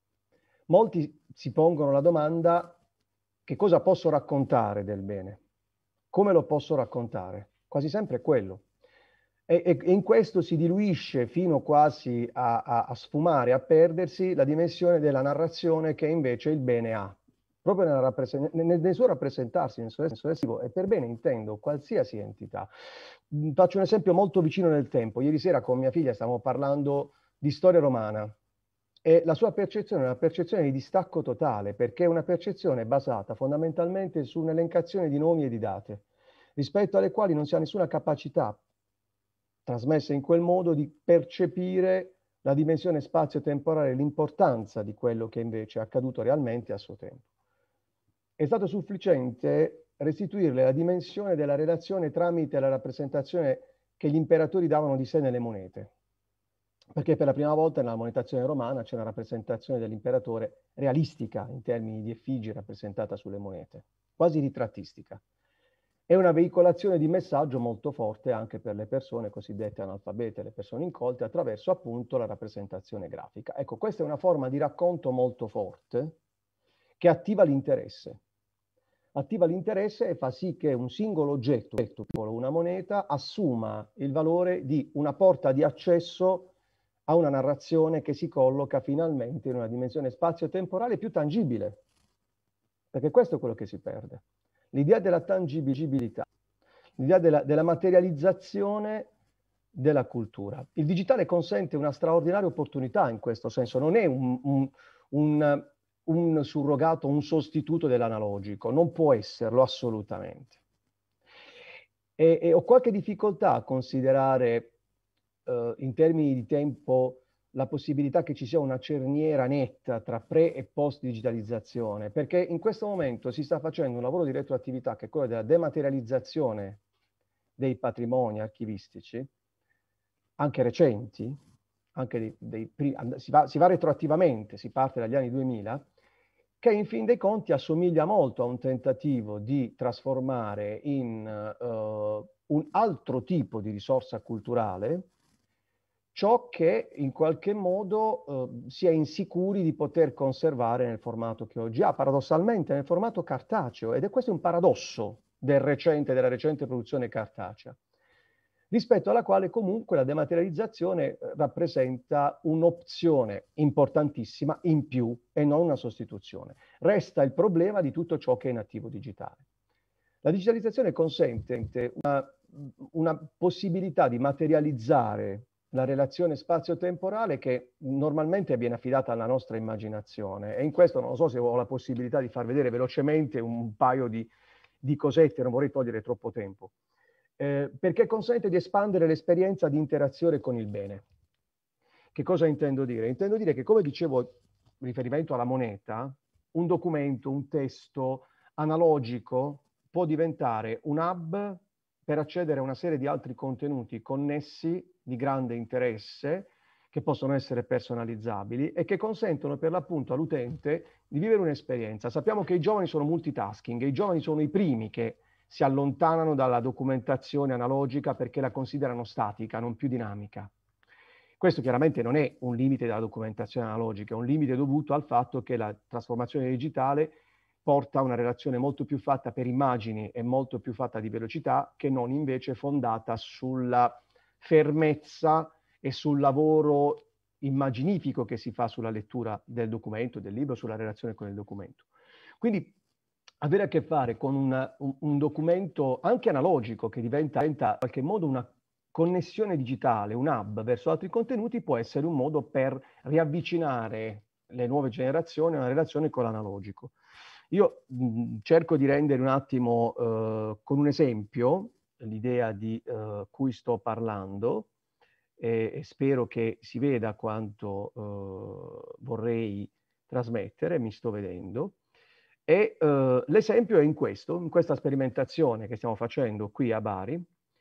S10: Molti si pongono la domanda: che cosa posso raccontare del bene? Come lo posso raccontare? Quasi sempre è quello. E, e, e in questo si diluisce fino quasi a, a, a sfumare, a perdersi la dimensione della narrazione che invece il bene ha. Proprio nella rappresent- nel, nel suo rappresentarsi, nel suo senso espressivo, e per bene intendo qualsiasi entità. Faccio un esempio molto vicino nel tempo. Ieri sera con mia figlia stavamo parlando di storia romana e la sua percezione è una percezione di distacco totale, perché è una percezione basata fondamentalmente su un'elencazione di nomi e di date, rispetto alle quali non si ha nessuna capacità trasmessa in quel modo di percepire la dimensione spazio-temporale, l'importanza di quello che invece è accaduto realmente a suo tempo. È stato sufficiente restituirle la dimensione della relazione tramite la rappresentazione che gli imperatori davano di sé nelle monete, perché per la prima volta nella monetazione romana c'è una rappresentazione dell'imperatore realistica in termini di effigie rappresentata sulle monete, quasi ritrattistica. È una veicolazione di messaggio molto forte anche per le persone cosiddette analfabete, le persone incolte, attraverso appunto la rappresentazione grafica. Ecco, questa è una forma di racconto molto forte che attiva l'interesse. Attiva l'interesse e fa sì che un singolo oggetto, una moneta, assuma il valore di una porta di accesso a una narrazione che si colloca finalmente in una dimensione spazio-temporale più tangibile. Perché questo è quello che si perde. L'idea della tangibilità, l'idea della, della materializzazione della cultura. Il digitale consente una straordinaria opportunità in questo senso, non è un, un, un, un surrogato, un sostituto dell'analogico, non può esserlo assolutamente. E, e ho qualche difficoltà a considerare eh, in termini di tempo la possibilità che ci sia una cerniera netta tra pre e post digitalizzazione, perché in questo momento si sta facendo un lavoro di retroattività che è quello della dematerializzazione dei patrimoni archivistici, anche recenti, anche dei, dei, si, va, si va retroattivamente, si parte dagli anni duemila, che in fin dei conti assomiglia molto a un tentativo di trasformare in uh, un altro tipo di risorsa culturale ciò che in qualche modo eh, si è insicuri di poter conservare nel formato che oggi ha, paradossalmente nel formato cartaceo, ed è questo un paradosso del recente, della recente produzione cartacea, rispetto alla quale comunque la dematerializzazione eh, rappresenta un'opzione importantissima in più e non una sostituzione. Resta il problema di tutto ciò che è nativo digitale. La digitalizzazione consente una una possibilità di materializzare la relazione spazio-temporale che normalmente viene affidata alla nostra immaginazione. E in questo non so se ho la possibilità di far vedere velocemente un paio di, di cosette, non vorrei togliere troppo tempo, eh, perché consente di espandere l'esperienza di interazione con il bene. Che cosa intendo dire? Intendo dire che, come dicevo in riferimento alla moneta, un documento, un testo analogico può diventare un hub per accedere a una serie di altri contenuti connessi di grande interesse, che possono essere personalizzabili e che consentono per l'appunto all'utente di vivere un'esperienza. Sappiamo che i giovani sono multitasking e i giovani sono i primi che si allontanano dalla documentazione analogica perché la considerano statica, non più dinamica. Questo chiaramente non è un limite della documentazione analogica, è un limite dovuto al fatto che la trasformazione digitale porta a una relazione molto più fatta per immagini e molto più fatta di velocità, che non invece fondata sulla fermezza e sul lavoro immaginifico che si fa sulla lettura del documento, del libro, sulla relazione con il documento. Quindi avere a che fare con una, un, un documento anche analogico che diventa, diventa in qualche modo una connessione digitale, un hub verso altri contenuti, può essere un modo per riavvicinare le nuove generazioni a una relazione con l'analogico. Io mh, cerco di rendere un attimo eh, con un esempio l'idea di eh, cui sto parlando e, e spero che si veda quanto eh, vorrei trasmettere, mi sto vedendo. E eh, l'esempio è in questo, in questa sperimentazione che stiamo facendo qui a Bari,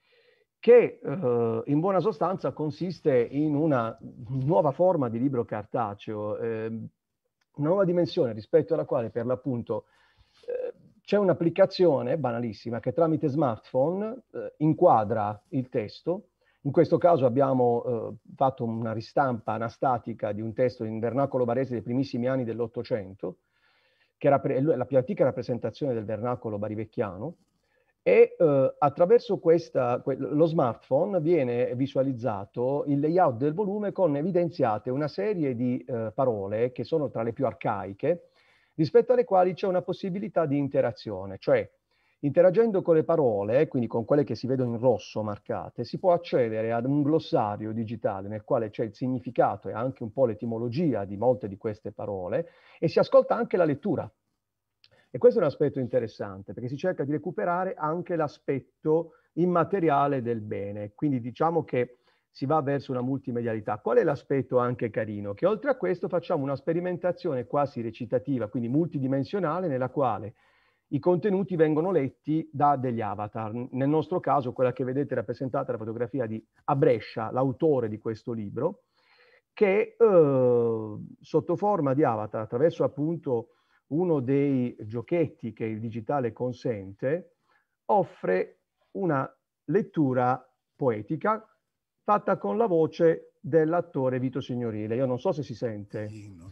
S10: che eh, in buona sostanza consiste in una nuova forma di libro cartaceo, eh, una nuova dimensione rispetto alla quale per l'appunto eh, c'è un'applicazione banalissima che tramite smartphone eh, inquadra il testo. In questo caso abbiamo eh, fatto una ristampa anastatica di un testo in vernacolo barese dei primissimi anni dell'Ottocento, che era la più antica rappresentazione del vernacolo barivecchiano. E eh, attraverso questa, que lo smartphone viene visualizzato il layout del volume con evidenziate una serie di eh, parole che sono tra le più arcaiche, rispetto alle quali c'è una possibilità di interazione, cioè interagendo con le parole, quindi con quelle che si vedono in rosso marcate, si può accedere ad un glossario digitale nel quale c'è il significato e anche un po' l'etimologia di molte di queste parole e si ascolta anche la lettura. E questo è un aspetto interessante, perché si cerca di recuperare anche l'aspetto immateriale del bene. Quindi diciamo che si va verso una multimedialità. Qual è l'aspetto anche carino? Che oltre a questo facciamo una sperimentazione quasi recitativa, quindi multidimensionale, nella quale i contenuti vengono letti da degli avatar. Nel nostro caso, quella che vedete rappresentata è la fotografia di Abrescia, l'autore di questo libro, che eh, sotto forma di avatar, attraverso appunto uno dei giochetti che il digitale consente, offre una lettura poetica fatta con la voce dell'attore Vito Signorile. Io non so se si sente.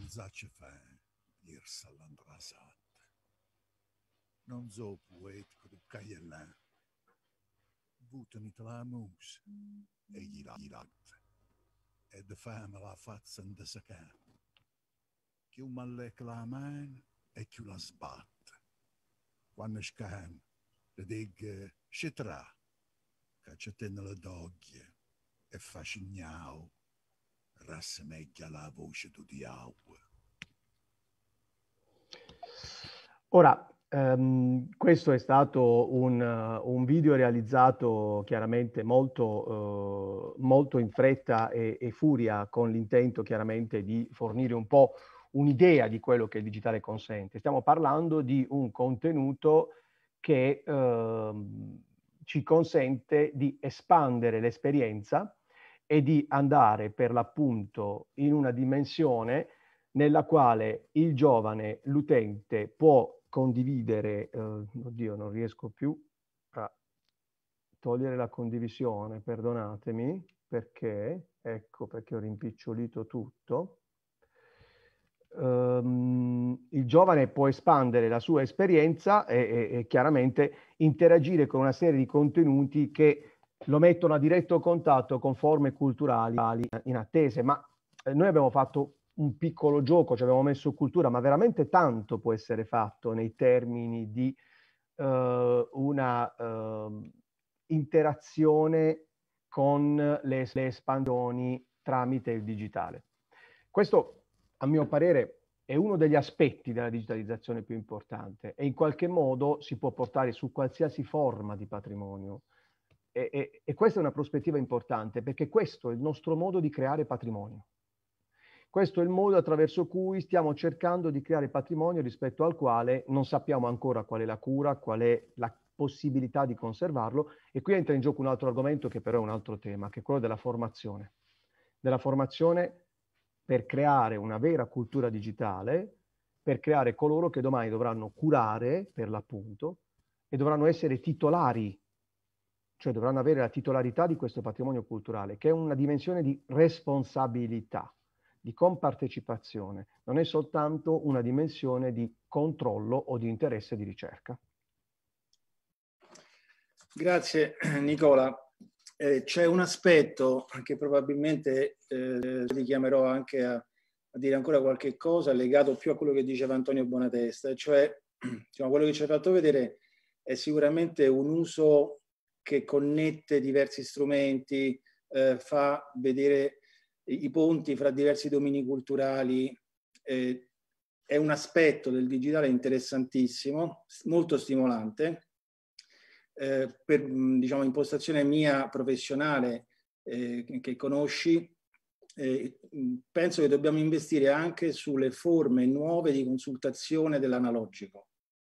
S11: Non so poetico di Cagliellà, buttami la mus e gli latte, e de fame la faccia in de sacca, che un mallecca la mano e che la sbatte. Quando scam, le dig scetra, che c'è nella doglie e fa scignao, rassemeggia la voce du diavolo.
S10: Ora, Um, questo è stato un, uh, un video realizzato chiaramente molto, uh, molto in fretta e, e furia, con l'intento chiaramente di fornire un po' un'idea di quello che il digitale consente. Stiamo parlando di un contenuto che uh, ci consente di espandere l'esperienza e di andare per l'appunto in una dimensione nella quale il giovane, l'utente, può condividere, eh, oddio non riesco più a togliere la condivisione, perdonatemi, perché, ecco perché ho rimpicciolito tutto. Um, il giovane può espandere la sua esperienza e, e, e chiaramente interagire con una serie di contenuti che lo mettono a diretto contatto con forme culturali inattese, ma eh, noi abbiamo fatto un piccolo gioco, ci abbiamo messo cultura, ma veramente tanto può essere fatto nei termini di uh, una uh, interazione con le, le espansioni tramite il digitale. Questo, a mio parere, è uno degli aspetti della digitalizzazione più importante e in qualche modo si può portare su qualsiasi forma di patrimonio. E, e, e questa è una prospettiva importante, perché questo è il nostro modo di creare patrimonio. Questo è il modo attraverso cui stiamo cercando di creare patrimonio rispetto al quale non sappiamo ancora qual è la cura, qual è la possibilità di conservarlo. E qui entra in gioco un altro argomento che però è un altro tema, che è quello della formazione. Della formazione per creare una vera cultura digitale, per creare coloro che domani dovranno curare, per l'appunto, e dovranno essere titolari, cioè dovranno avere la titolarità di questo patrimonio culturale, che è una dimensione di responsabilità, di compartecipazione, non è soltanto una dimensione di controllo o di interesse di ricerca.
S6: Grazie Nicola. Eh, c'è un aspetto che probabilmente eh, ti chiamerò anche a, a dire ancora qualche cosa legato più a quello che diceva Antonio Bonatesta, cioè diciamo, quello che ci ha fatto vedere è sicuramente un uso che connette diversi strumenti, eh, fa vedere i ponti fra diversi domini culturali, eh, è un aspetto del digitale interessantissimo, molto stimolante. Eh, per diciamo, impostazione mia professionale eh, che conosci, eh, penso che dobbiamo investire anche sulle forme nuove di consultazione dell'analogico.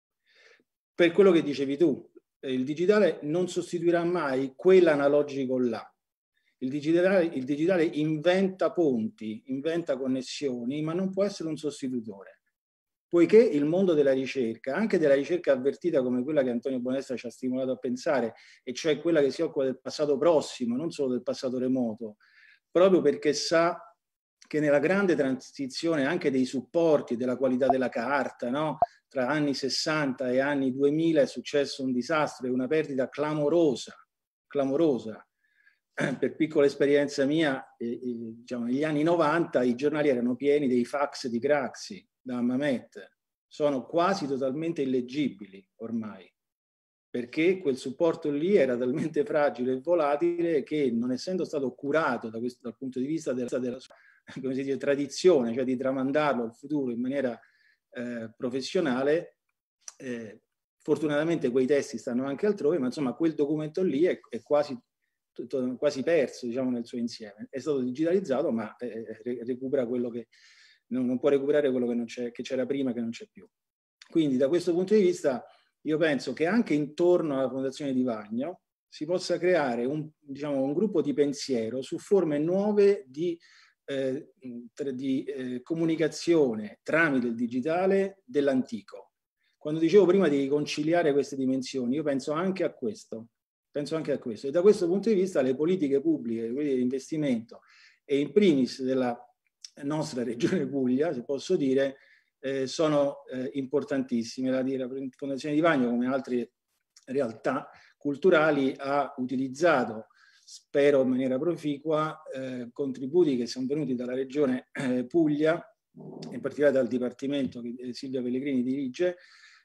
S6: Per quello che dicevi tu, eh, il digitale non sostituirà mai quell'analogico là. Il digitale, il digitale inventa ponti, inventa connessioni, ma non può essere un sostitutore. Poiché il mondo della ricerca, anche della ricerca avvertita come quella che Antonio Bonatesta ci ha stimolato a pensare, e cioè quella che si occupa del passato prossimo, non solo del passato remoto, proprio perché sa che nella grande transizione anche dei supporti, della qualità della carta, no? Tra anni sessanta e anni duemila è successo un disastro e una perdita clamorosa, clamorosa. Per piccola esperienza mia, eh, eh, diciamo, negli anni novanta i giornali erano pieni dei fax di Craxi, da Mamet, sono quasi totalmente illeggibili ormai, perché quel supporto lì era talmente fragile e volatile che, non essendo stato curato da questo, dal punto di vista della, della come si dice, tradizione, cioè di tramandarlo al futuro in maniera eh, professionale, eh, fortunatamente quei testi stanno anche altrove, ma insomma quel documento lì è, è quasi, quasi perso, diciamo, nel suo insieme. È stato digitalizzato, ma eh, recupera quello che non può recuperare quello che non c'è, che c'era prima, che non c'è più. Quindi da questo punto di vista io penso che anche intorno alla Fondazione Di Vagno si possa creare un, diciamo, un gruppo di pensiero su forme nuove di, eh, di eh, comunicazione tramite il digitale dell'antico. Quando dicevo prima di conciliare queste dimensioni, io penso anche a questo, penso anche a questo. E da questo punto di vista le politiche pubbliche, quindi di investimento, e in primis della nostra regione Puglia, se posso dire, eh, sono eh, importantissime. La, la Fondazione Di Vagno, come altre realtà culturali, ha utilizzato, spero in maniera proficua, eh, contributi che sono venuti dalla regione eh, Puglia, in particolare dal dipartimento che Silvia Pellegrini dirige,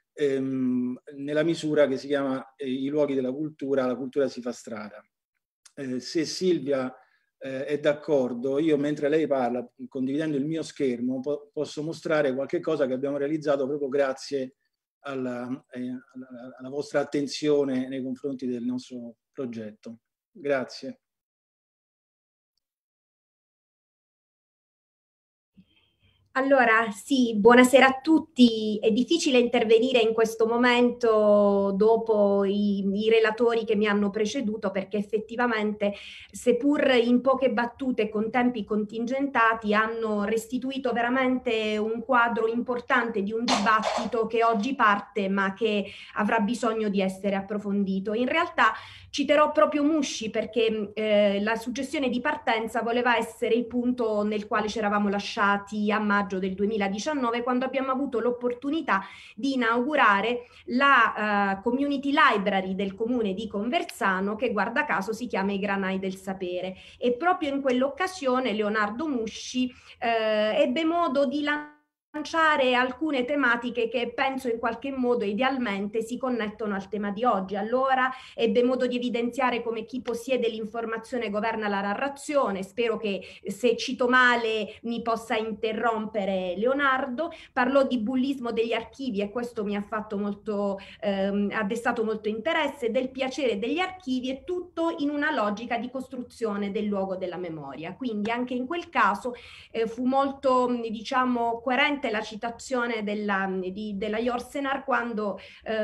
S6: ehm, nella misura che si chiama eh, I luoghi della cultura, la cultura si fa strada. Eh, se Silvia Eh, è d'accordo, io mentre lei parla, condividendo il mio schermo, po posso mostrare qualche cosa che abbiamo realizzato proprio grazie alla, eh, alla, alla vostra attenzione nei confronti del nostro progetto. Grazie.
S12: Allora, sì, buonasera a tutti. È difficile intervenire in questo momento dopo i, i relatori che mi hanno preceduto, perché effettivamente, seppur in poche battute e con tempi contingentati, hanno restituito veramente un quadro importante di un dibattito che oggi parte, ma che avrà bisogno di essere approfondito. In realtà citerò proprio Musci, perché eh, la suggestione di partenza voleva essere il punto nel quale ci eravamo lasciati a maggio del duemiladiciannove, quando abbiamo avuto l'opportunità di inaugurare la uh, community library del comune di Conversano, che guarda caso si chiama I Granai del Sapere, e proprio in quell'occasione Leonardo Musci eh, ebbe modo di lanciare lanciare alcune tematiche che penso in qualche modo idealmente si connettono al tema di oggi. Allora ebbe modo di evidenziare come chi possiede l'informazione governa la narrazione. Spero che, se cito male, mi possa interrompere Leonardo. Parlò di bullismo degli archivi e questo mi ha fatto molto, ehm, ha destato molto interesse, del piacere degli archivi, e tutto in una logica di costruzione del luogo della memoria. Quindi anche in quel caso eh, fu molto, diciamo, coerente la citazione della, di, della Jorsenar quando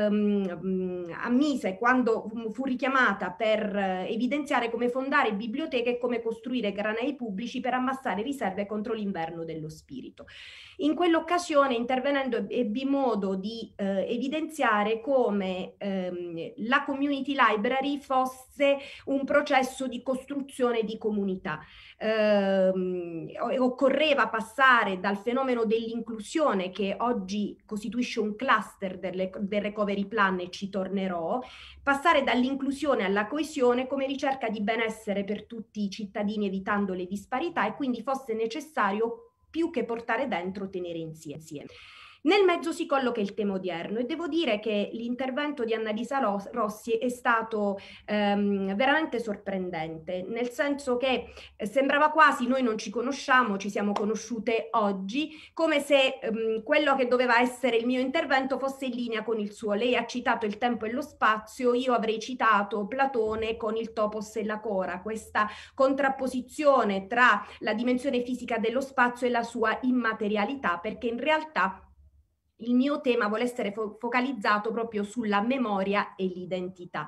S12: ehm, ammise, quando fu richiamata per eh, evidenziare come fondare biblioteche e come costruire granei pubblici per ammassare riserve contro l'inverno dello spirito. In quell'occasione, intervenendo, ebbi modo di eh, evidenziare come ehm, la community library fosse un processo di costruzione di comunità. Eh, occorreva passare dal fenomeno dell'inclusione, che oggi costituisce un cluster del, del recovery plan, e ci tornerò, passare dall'inclusione alla coesione come ricerca di benessere per tutti i cittadini, evitando le disparità, e quindi fosse necessario più che portare dentro, tenere insieme. Nel mezzo si colloca il tema odierno, e devo dire che l'intervento di Annalisa Rossi è stato ehm, veramente sorprendente, nel senso che eh, sembrava quasi noi non ci conosciamo, ci siamo conosciute oggi, come se ehm, quello che doveva essere il mio intervento fosse in linea con il suo. Lei ha citato il tempo e lo spazio, io avrei citato Platone con il topos e la cora, questa contrapposizione tra la dimensione fisica dello spazio e la sua immaterialità, perché in realtà il mio tema vuole essere fo- focalizzato proprio sulla memoria e l'identità.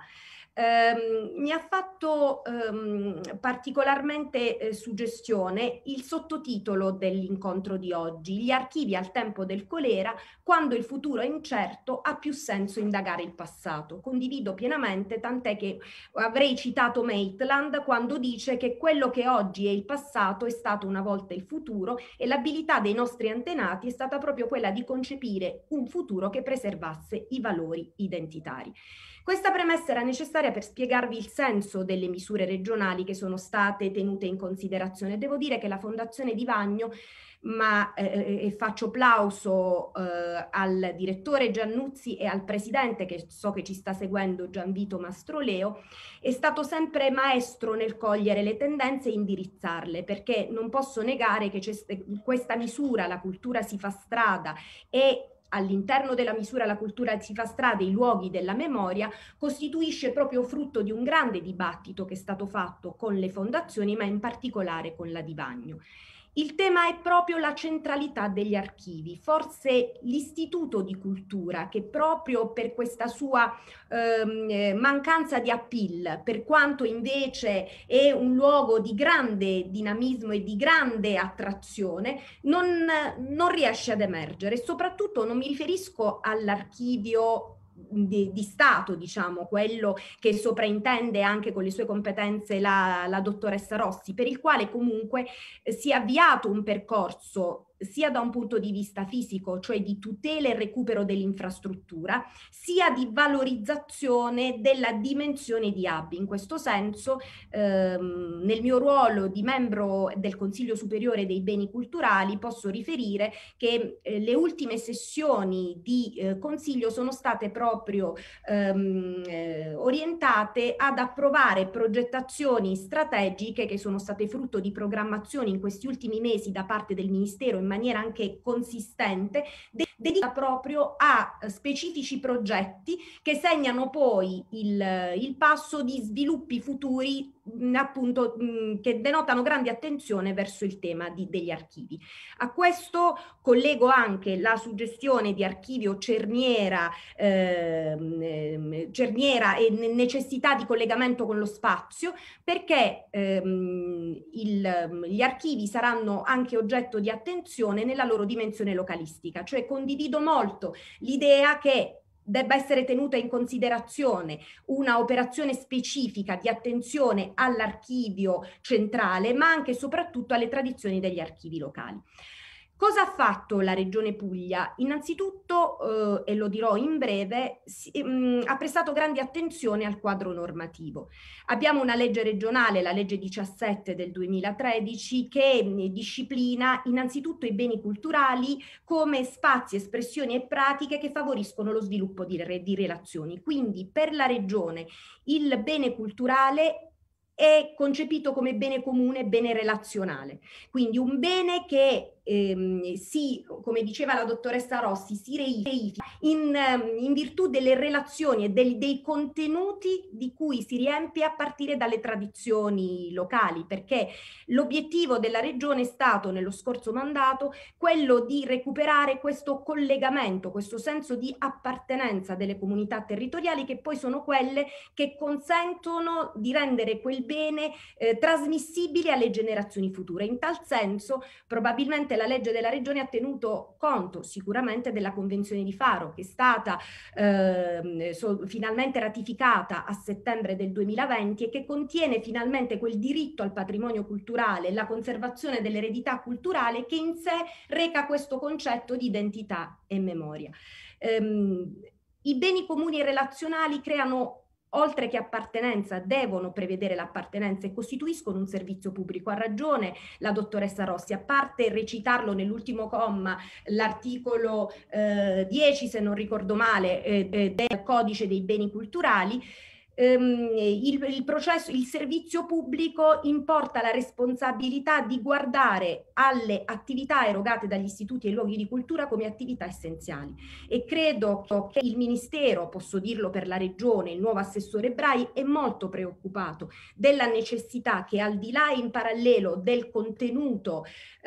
S12: Um, mi ha fatto um, particolarmente eh, suggestione il sottotitolo dell'incontro di oggi: gli archivi al tempo del colera, quando il futuro è incerto ha più senso indagare il passato. Condivido pienamente, tant'è che avrei citato Maitland quando dice che quello che oggi è il passato è stato una volta il futuro, e l'abilità dei nostri antenati è stata proprio quella di concepire un futuro che preservasse i valori identitari. Questa premessa era necessaria per spiegarvi il senso delle misure regionali che sono state tenute in considerazione. Devo dire che la Fondazione Di Vagno, ma eh, e faccio plauso eh, al direttore Giannuzzi e al presidente, che so che ci sta seguendo, Gianvito Mastroleo, è stato sempre maestro nel cogliere le tendenze e indirizzarle, perché non posso negare che c'è questa misura, la cultura si fa strada, e all'interno della misura la cultura si fa strada, i luoghi della memoria, costituisce proprio frutto di un grande dibattito che è stato fatto con le fondazioni, ma in particolare con la Di Vagno. Il tema è proprio la centralità degli archivi, forse l'istituto di cultura che proprio per questa sua ehm, mancanza di appeal, per quanto invece è un luogo di grande dinamismo e di grande attrazione, non, non riesce ad emergere. E soprattutto non mi riferisco all'archivio Di, di Stato, diciamo, quello che sopraintende anche con le sue competenze la, la dottoressa Rossi, per il quale comunque eh, si è avviato un percorso sia da un punto di vista fisico, cioè di tutela e recupero dell'infrastruttura, sia di valorizzazione della dimensione di hub. In questo senso, ehm, nel mio ruolo di membro del Consiglio Superiore dei Beni Culturali, posso riferire che eh, le ultime sessioni di eh, Consiglio sono state proprio ehm, eh, orientate ad approvare progettazioni strategiche che sono state frutto di programmazioni in questi ultimi mesi da parte del Ministero in maniera anche consistente, dedicata proprio a specifici progetti che segnano poi il, il passo di sviluppi futuri, mh, appunto mh, che denotano grande attenzione verso il tema di, degli archivi. A questo collego anche la suggestione di archivio cerniera, ehm, cerniera e necessità di collegamento con lo spazio, perché ehm, il, gli archivi saranno anche oggetto di attenzione nella loro dimensione localistica, cioè condivido molto l'idea che debba essere tenuta in considerazione una operazione specifica di attenzione all'archivio centrale, ma anche e soprattutto alle tradizioni degli archivi locali. Cosa ha fatto la Regione Puglia? Innanzitutto, eh, e lo dirò in breve, si, mh, ha prestato grande attenzione al quadro normativo. Abbiamo una legge regionale, la legge diciassette del duemilatredici, che mh, disciplina innanzitutto i beni culturali come spazi, espressioni e pratiche che favoriscono lo sviluppo di, di relazioni. Quindi per la Regione il bene culturale è concepito come bene comune, bene relazionale. Quindi un bene che ehm, si, come diceva la dottoressa Rossi, si reifica in, in virtù delle relazioni e del, dei contenuti di cui si riempie a partire dalle tradizioni locali, perché l'obiettivo della Regione è stato nello scorso mandato quello di recuperare questo collegamento, questo senso di appartenenza delle comunità territoriali, che poi sono quelle che consentono di rendere quel bene eh, trasmissibile alle generazioni future. In tal senso probabilmente la legge della Regione ha tenuto conto sicuramente della Convenzione di Faro, che è stata eh, so, finalmente ratificata a settembre del duemilaventi e che contiene finalmente quel diritto al patrimonio culturale, la conservazione dell'eredità culturale, che in sé reca questo concetto di identità e memoria. Ehm, I beni comuni e relazionali creano, oltre che appartenenza, devono prevedere l'appartenenza e costituiscono un servizio pubblico. Ha ragione la dottoressa Rossi, a parte recitarlo nell'ultimo comma l'articolo eh, dieci, se non ricordo male, eh, del codice dei beni culturali. Il, il processo, il servizio pubblico importa la responsabilità di guardare alle attività erogate dagli istituti e luoghi di cultura come attività essenziali, e credo che il Ministero, posso dirlo per la Regione, il nuovo assessore Brai, è molto preoccupato della necessità che, al di là e in parallelo del contenuto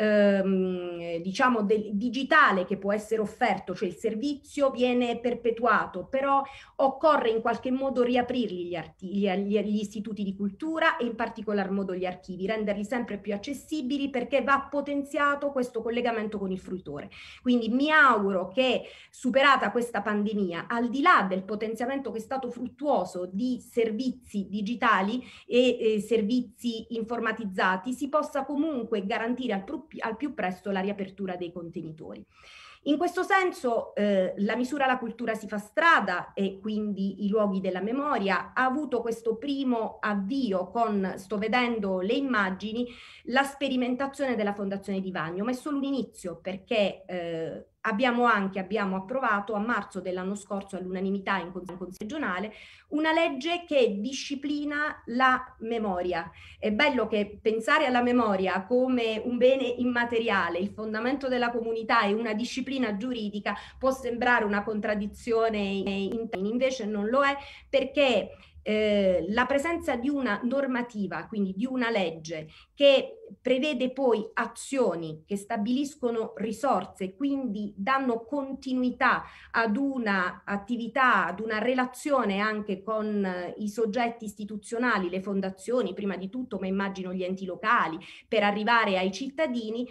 S12: ehm, diciamo del digitale che può essere offerto, cioè il servizio viene perpetuato, però occorre in qualche modo riaprirli Gli, gli, gli istituti di cultura e in particolar modo gli archivi, renderli sempre più accessibili, perché va potenziato questo collegamento con il fruitore. Quindi mi auguro che, superata questa pandemia, al di là del potenziamento che è stato fruttuoso di servizi digitali e eh, servizi informatizzati, si possa comunque garantire al, al più presto la riapertura dei contenitori. In questo senso eh, la misura La cultura si fa strada, e quindi i luoghi della memoria, ha avuto questo primo avvio con, sto vedendo le immagini, la sperimentazione della Fondazione Di Vagno, ma è solo un inizio, perché eh, abbiamo anche abbiamo approvato a marzo dell'anno scorso all'unanimità in Consiglio regionale una legge che disciplina la memoria. È bello che pensare alla memoria come un bene immateriale, il fondamento della comunità e una disciplina giuridica, può sembrare una contraddizione in termini, invece non lo è, perché Eh, la presenza di una normativa, quindi di una legge che prevede poi azioni che stabiliscono risorse, quindi danno continuità ad una attività, ad una relazione anche con eh, i soggetti istituzionali, le fondazioni prima di tutto, ma immagino gli enti locali, per arrivare ai cittadini,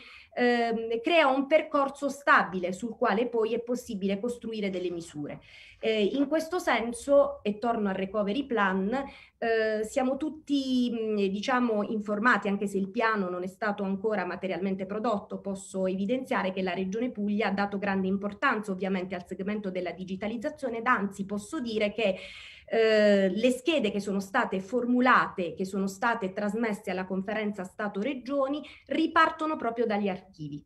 S12: eh, crea un percorso stabile sul quale poi è possibile costruire delle misure. Eh, in questo senso, e torno al recovery plan, eh, siamo tutti mh, diciamo informati, anche se il piano non è stato ancora materialmente prodotto. Posso evidenziare che la Regione Puglia ha dato grande importanza ovviamente al segmento della digitalizzazione, ed anzi posso dire che eh, le schede che sono state formulate, che sono state trasmesse alla conferenza Stato-Regioni, ripartono proprio dagli archivi.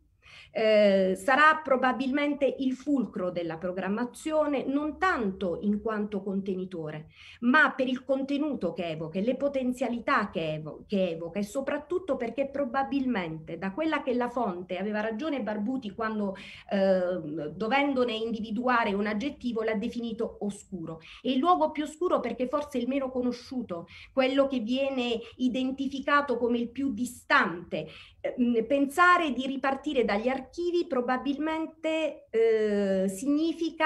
S12: Eh, sarà probabilmente il fulcro della programmazione, non tanto in quanto contenitore, ma per il contenuto che evoca, le potenzialità che, evo che evoca, e soprattutto perché probabilmente, da quella che è la fonte, aveva ragione Barbuti quando eh, dovendone individuare un aggettivo l'ha definito oscuro. È il luogo più oscuro perché forse è il meno conosciuto, quello che viene identificato come il più distante. Eh, pensare di ripartire dagli archivi probabilmente eh, significa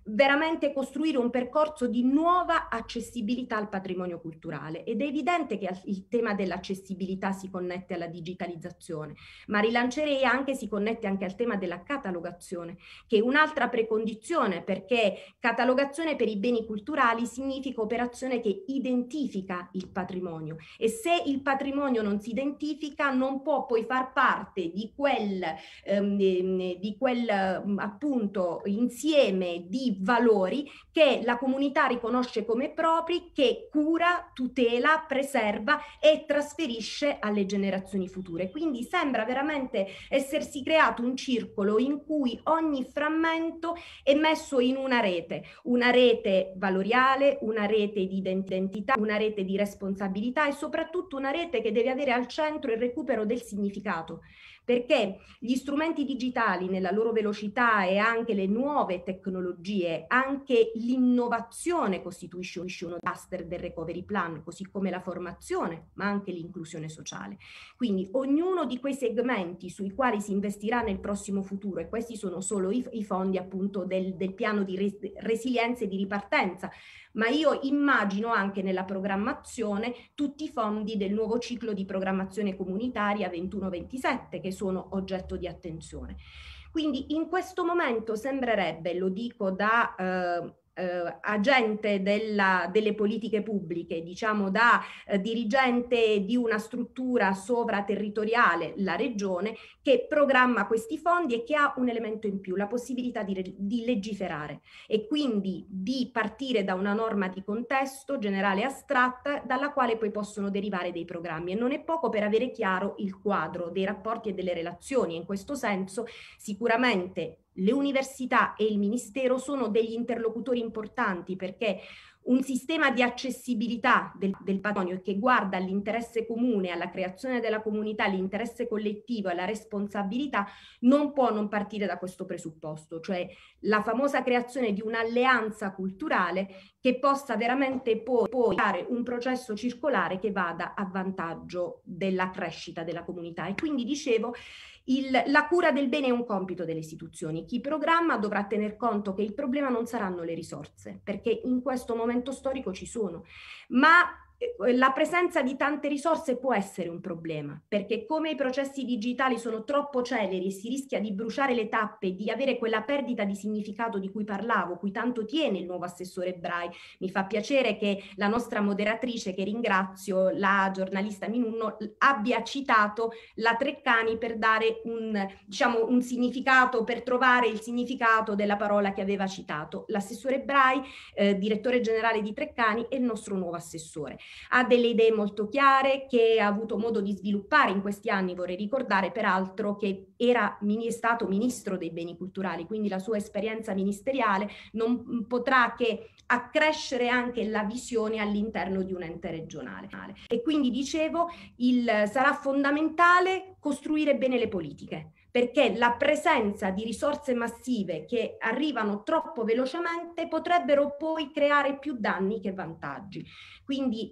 S12: veramente costruire un percorso di nuova accessibilità al patrimonio culturale, ed è evidente che il tema dell'accessibilità si connette alla digitalizzazione, ma rilancerei anche, si connette anche al tema della catalogazione, che è un'altra precondizione, perché catalogazione per i beni culturali significa operazione che identifica il patrimonio, e se il patrimonio non si identifica non può poi far parte di quel, ehm, di quel appunto insieme di valori che la comunità riconosce come propri, che cura, tutela, preserva e trasferisce alle generazioni future. Quindi sembra veramente essersi creato un circolo in cui ogni frammento è messo in una rete, una rete valoriale, una rete di identità, una rete di responsabilità e soprattutto una rete che deve avere al centro il recupero del significato. Perché gli strumenti digitali nella loro velocità e anche le nuove tecnologie, anche l'innovazione costituisce uno cluster del recovery plan, così come la formazione, ma anche l'inclusione sociale. Quindi ognuno di quei segmenti sui quali si investirà nel prossimo futuro, e questi sono solo i, i fondi appunto del, del piano di res, resilienza e di ripartenza, ma io immagino anche nella programmazione tutti i fondi del nuovo ciclo di programmazione comunitaria ventuno ventisette che sono oggetto di attenzione. Quindi in questo momento sembrerebbe, lo dico da eh, eh, agente della, delle politiche pubbliche, diciamo da eh, dirigente di una struttura sovraterritoriale, la regione, che programma questi fondi e che ha un elemento in più, la possibilità di, di legiferare e quindi di partire da una norma di contesto generale e astratta dalla quale poi possono derivare dei programmi, e non è poco per avere chiaro il quadro dei rapporti e delle relazioni. In questo senso sicuramente le università e il Ministero sono degli interlocutori importanti, perché un sistema di accessibilità del, del patrimonio che guarda all'interesse comune, alla creazione della comunità, all'interesse collettivo e alla responsabilità non può non partire da questo presupposto, cioè la famosa creazione di un'alleanza culturale che possa veramente poi, poi dare un processo circolare che vada a vantaggio della crescita della comunità. E quindi dicevo, Il, la cura del bene è un compito delle istituzioni. Chi programma dovrà tener conto che il problema non saranno le risorse, perché in questo momento storico ci sono, ma la presenza di tante risorse può essere un problema, perché come i processi digitali sono troppo celeri e si rischia di bruciare le tappe, di avere quella perdita di significato di cui parlavo, cui tanto tiene il nuovo assessore Brai. Mi fa piacere che la nostra moderatrice, che ringrazio, la giornalista Minunno, abbia citato la Treccani per dare un, diciamo, un significato, per trovare il significato della parola che aveva citato. L'assessore Brai, eh, direttore generale di Treccani, è il nostro nuovo assessore. Ha delle idee molto chiare che ha avuto modo di sviluppare in questi anni. Vorrei ricordare peraltro che era è stato ministro dei beni culturali, quindi la sua esperienza ministeriale non potrà che accrescere anche la visione all'interno di un ente regionale. E quindi dicevo, il, sarà fondamentale costruire bene le politiche, perché la presenza di risorse massive che arrivano troppo velocemente potrebbero poi creare più danni che vantaggi. Quindi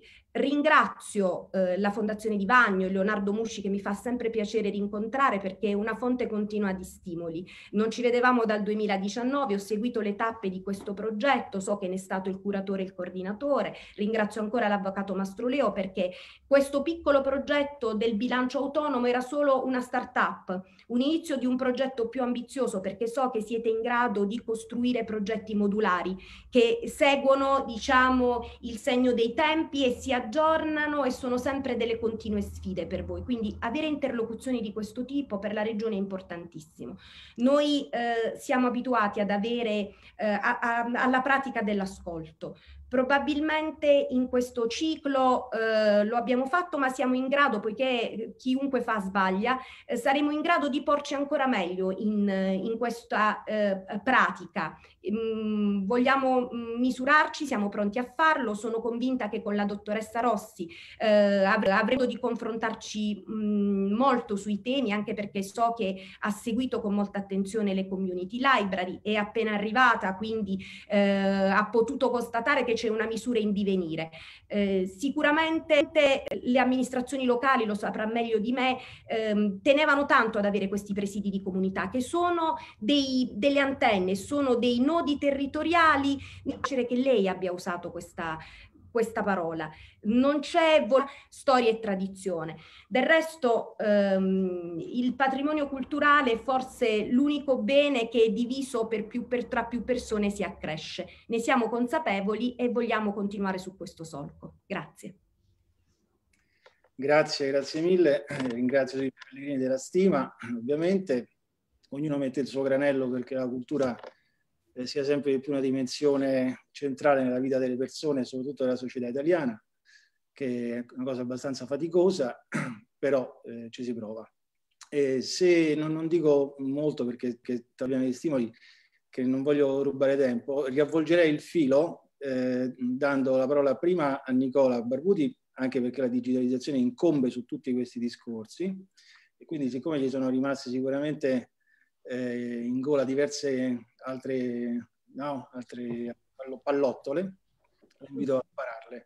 S12: ringrazio eh, la Fondazione Di Vagno e Leonardo Musci, che mi fa sempre piacere rincontrare perché è una fonte continua di stimoli. Non ci vedevamo dal duemiladiciannove, ho seguito le tappe di questo progetto, so che ne è stato il curatore e il coordinatore. Ringrazio ancora l'avvocato Mastroleo perché questo piccolo progetto del bilancio autonomo era solo una start-up, un inizio di un progetto più ambizioso, perché so che siete in grado di costruire progetti modulari che seguono, diciamo, il segno dei tempi e si aggiornano e sono sempre delle continue sfide per voi. Quindi avere interlocuzioni di questo tipo per la regione è importantissimo. Noi eh, siamo abituati ad avere eh, a, a, alla pratica dell'ascolto. Probabilmente in questo ciclo eh, lo abbiamo fatto, ma siamo in grado, poiché chiunque fa sbaglia, eh, saremo in grado di porci ancora meglio in, in questa eh, pratica. Mm, vogliamo misurarci, siamo pronti a farlo. Sono convinta che con la dottoressa Rossi eh, avremo di confrontarci mh, molto sui temi, anche perché so che ha seguito con molta attenzione le community library, è appena arrivata, quindi eh, ha potuto constatare che c'è una misura in divenire. Eh, sicuramente le amministrazioni locali, lo saprà meglio di me, ehm, tenevano tanto ad avere questi presidi di comunità, che sono dei, delle antenne, sono dei nodi territoriali, piacere che lei abbia usato questa, questa parola. Non c'è storia e tradizione. Del resto ehm, il patrimonio culturale è forse l'unico bene che è diviso per più, per, tra più persone si accresce. Ne siamo consapevoli e vogliamo continuare su questo solco. Grazie.
S6: Grazie, grazie mille. Ringrazio i Pellegrini della stima. Ovviamente ognuno mette il suo granello perché la cultura eh, sia sempre di più una dimensione centrale nella vita delle persone, soprattutto della società italiana, che è una cosa abbastanza faticosa, però eh, ci si prova. E se non, non dico molto perché abbiamo degli stimoli, che non voglio rubare tempo, riavvolgerei il filo eh, dando la parola prima a Nicola Barbuti, anche perché la digitalizzazione incombe su tutti questi discorsi, e quindi siccome ci sono rimaste sicuramente eh, in gola diverse altre, no, altre pallottole, invito a pararle.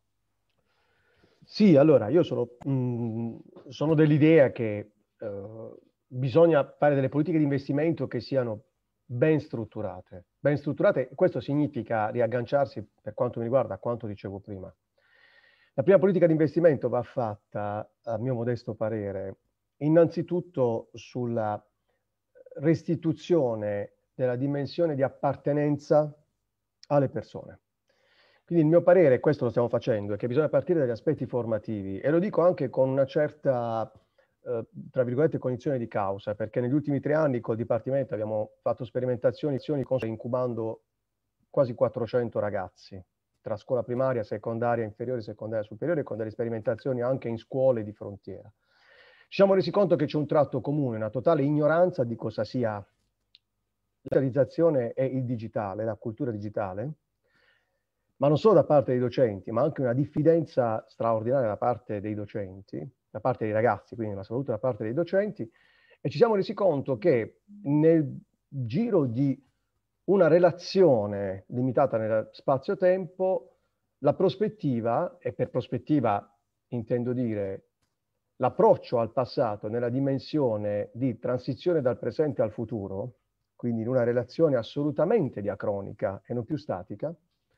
S10: Sì, allora io sono, mh, sono dell'idea che eh, bisogna fare delle politiche di investimento che siano ben strutturate. Ben strutturate, questo significa riagganciarsi, per quanto mi riguarda, a quanto dicevo prima. La prima politica di investimento va fatta, a mio modesto parere, innanzitutto sulla restituzione della dimensione di appartenenza alle persone. Quindi il mio parere, questo lo stiamo facendo, è che bisogna partire dagli aspetti formativi, e lo dico anche con una certa, eh, tra virgolette, cognizione di causa, perché negli ultimi tre anni col Dipartimento abbiamo fatto sperimentazioni incubando quasi quattrocento ragazzi, tra scuola primaria, secondaria, inferiore, secondaria, superiore, con delle sperimentazioni anche in scuole di frontiera. Ci siamo resi conto che c'è un tratto comune, una totale ignoranza di cosa sia la digitalizzazione e il digitale, la cultura digitale, ma non solo da parte dei docenti, ma anche una diffidenza straordinaria da parte dei docenti, da parte dei ragazzi, quindi ma soprattutto da parte dei docenti, e ci siamo resi conto che nel giro di una relazione limitata nello spazio-tempo, la prospettiva, e per prospettiva intendo dire l'approccio al passato nella dimensione di transizione dal presente al futuro, quindi in una relazione assolutamente diacronica e non più statica,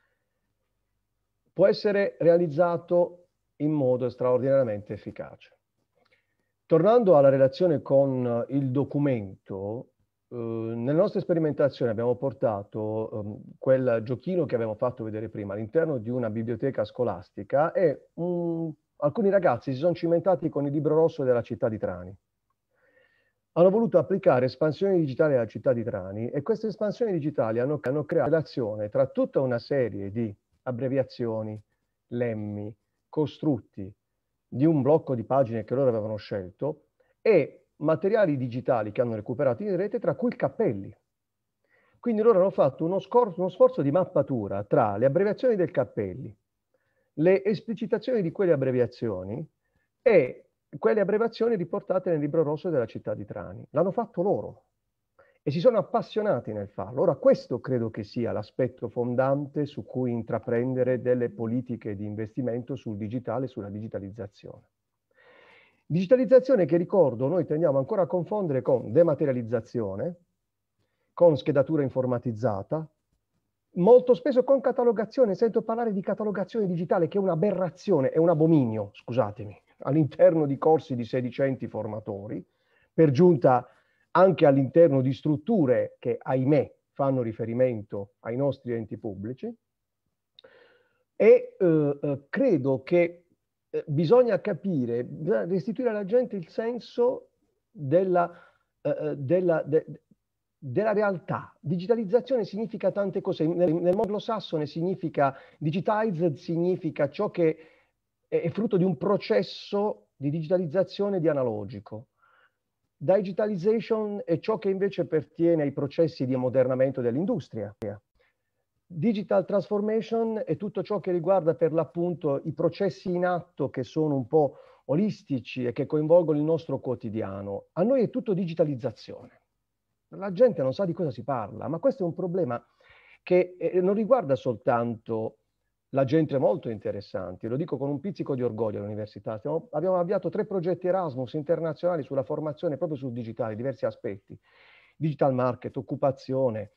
S10: può essere realizzato in modo straordinariamente efficace. Tornando alla relazione con il documento, eh, nelle nostre sperimentazioni abbiamo portato eh, quel giochino che abbiamo fatto vedere prima all'interno di una biblioteca scolastica e um, alcuni ragazzi si sono cimentati con il libro rosso della città di Trani. Hanno voluto applicare espansioni digitali alla città di Trani e queste espansioni digitali hanno, hanno creato una relazione tra tutta una serie di abbreviazioni, lemmi, costrutti di un blocco di pagine che loro avevano scelto e materiali digitali che hanno recuperato in rete, tra cui il Cappelli. Quindi loro hanno fatto uno, uno sforzo di mappatura tra le abbreviazioni del Cappelli, le esplicitazioni di quelle abbreviazioni e quelle abbreviazioni riportate nel libro rosso della città di Trani. L'hanno fatto loro e si sono appassionati nel farlo. Ora, questo credo che sia l'aspetto fondante su cui intraprendere delle politiche di investimento sul digitale e sulla digitalizzazione. Digitalizzazione che, ricordo, noi tendiamo ancora a confondere con dematerializzazione, con schedatura informatizzata, molto spesso con catalogazione. Sento parlare di catalogazione digitale, che è un'aberrazione, è un abominio, scusatemi, all'interno di corsi di sedicenti formatori, per giunta anche all'interno di strutture che, ahimè, fanno riferimento ai nostri enti pubblici. E eh, eh, credo che eh, bisogna capire, bisogna restituire alla gente il senso della, eh, della, de, della realtà. Digitalizzazione significa tante cose. Nel, nel mondo anglosassone significa, digitized significa ciò che è, è frutto di un processo di digitalizzazione di analogico. Digitalization è ciò che invece pertiene ai processi di ammodernamento dell'industria. Digital transformation è tutto ciò che riguarda per l'appunto i processi in atto che sono un po' olistici e che coinvolgono il nostro quotidiano. A noi è tutto digitalizzazione. La gente non sa di cosa si parla, ma questo è un problema che eh, non riguarda soltanto la gente molto interessante, lo dico con un pizzico di orgoglio all'università. Stiamo, abbiamo avviato tre progetti Erasmus internazionali sulla formazione proprio sul digitale, diversi aspetti. Digital market, occupazione,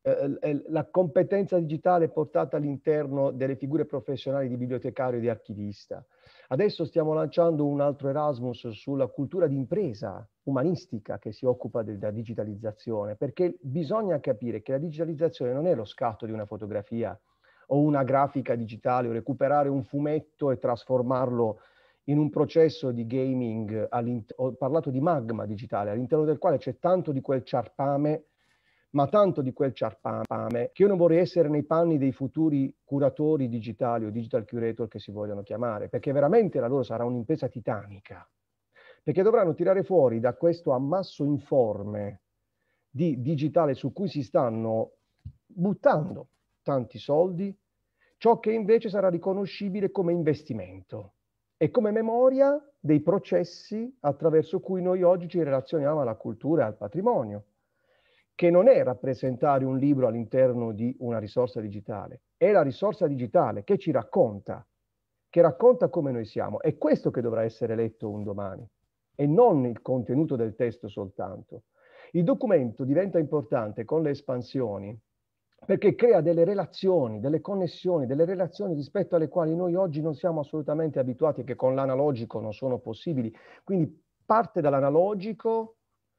S10: eh, la competenza digitale portata all'interno delle figure professionali di bibliotecario e di archivista. Adesso stiamo lanciando un altro Erasmus sulla cultura d'impresa umanistica che si occupa della digitalizzazione, perché bisogna capire che la digitalizzazione non è lo scatto di una fotografia o una grafica digitale o recuperare un fumetto e trasformarlo in un processo di gaming. Ho parlato di magma digitale, all'interno del quale c'è tanto di quel ciarpame, ma tanto di quel ciarpame, che io non vorrei essere nei panni dei futuri curatori digitali o digital curator che si vogliono chiamare, perché veramente la loro sarà un'impresa titanica, perché dovranno tirare fuori da questo ammasso informe di digitale su cui si stanno buttando tanti soldi, ciò che invece sarà riconoscibile come investimento e come memoria dei processi attraverso cui noi oggi ci relazioniamo alla cultura e al patrimonio, che non è rappresentare un libro all'interno di una risorsa digitale, è la risorsa digitale che ci racconta, che racconta come noi siamo. È questo che dovrà essere letto un domani, e non il contenuto del testo soltanto. Il documento diventa importante con le espansioni, perché crea delle relazioni, delle connessioni, delle relazioni rispetto alle quali noi oggi non siamo assolutamente abituati e che con l'analogico non sono possibili. Quindi parte dall'analogico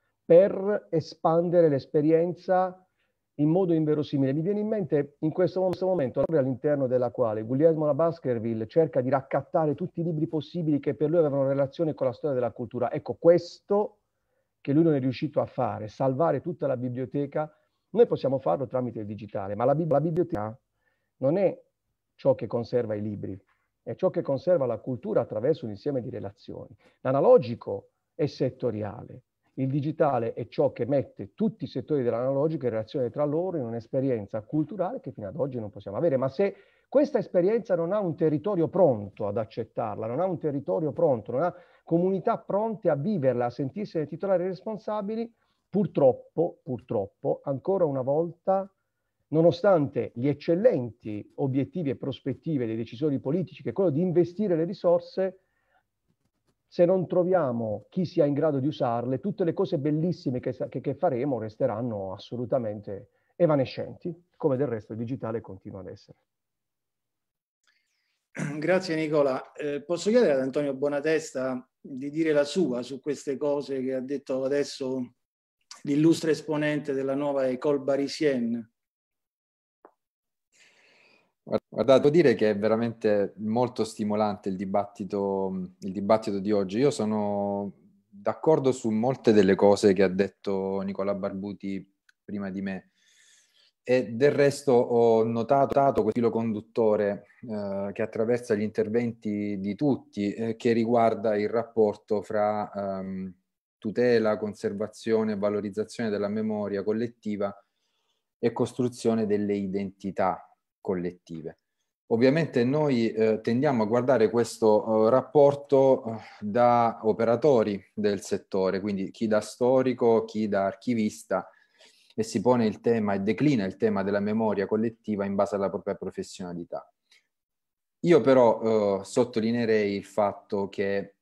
S10: per espandere l'esperienza in modo inverosimile. Mi viene in mente in questo momento all'interno della quale Guglielmo La Baskerville cerca di raccattare tutti i libri possibili che per lui avevano relazione con la storia della cultura. Ecco, questo che lui non è riuscito a fare, salvare tutta la biblioteca, noi possiamo farlo tramite il digitale, ma la, la biblioteca non è ciò che conserva i libri, è ciò che conserva la cultura attraverso un insieme di relazioni. L'analogico è settoriale, il digitale è ciò che mette tutti i settori dell'analogico in relazione tra loro in un'esperienza culturale che fino ad oggi non possiamo avere. Ma se questa esperienza non ha un territorio pronto ad accettarla, non ha un territorio pronto, non ha comunità pronte a viverla, a sentirsene titolari responsabili, purtroppo, purtroppo, ancora una volta, nonostante gli eccellenti obiettivi e prospettive dei decisori politici, che è quello di investire le risorse, se non troviamo chi sia in grado di usarle, tutte le cose bellissime che, che, che faremo resteranno assolutamente evanescenti, come del resto il digitale continua ad essere.
S6: Grazie Nicola. Eh, posso chiedere ad Antonio Bonatesta di dire la sua su queste cose che ha detto adesso l'illustre esponente della nuova École Barisienne?
S9: Guarda, devo dire che è veramente molto stimolante il dibattito, il dibattito di oggi. Io sono d'accordo su molte delle cose che ha detto Nicola Barbuti prima di me e del resto ho notato quel filo conduttore eh, che attraversa gli interventi di tutti, eh, che riguarda il rapporto fra ehm, tutela, conservazione e valorizzazione della memoria collettiva e costruzione delle identità collettive. Ovviamente noi eh, tendiamo a guardare questo eh, rapporto eh, da operatori del settore, quindi chi da storico, chi da archivista, e si pone il tema e declina il tema della memoria collettiva in base alla propria professionalità. Io però eh, sottolineerei il fatto che eh,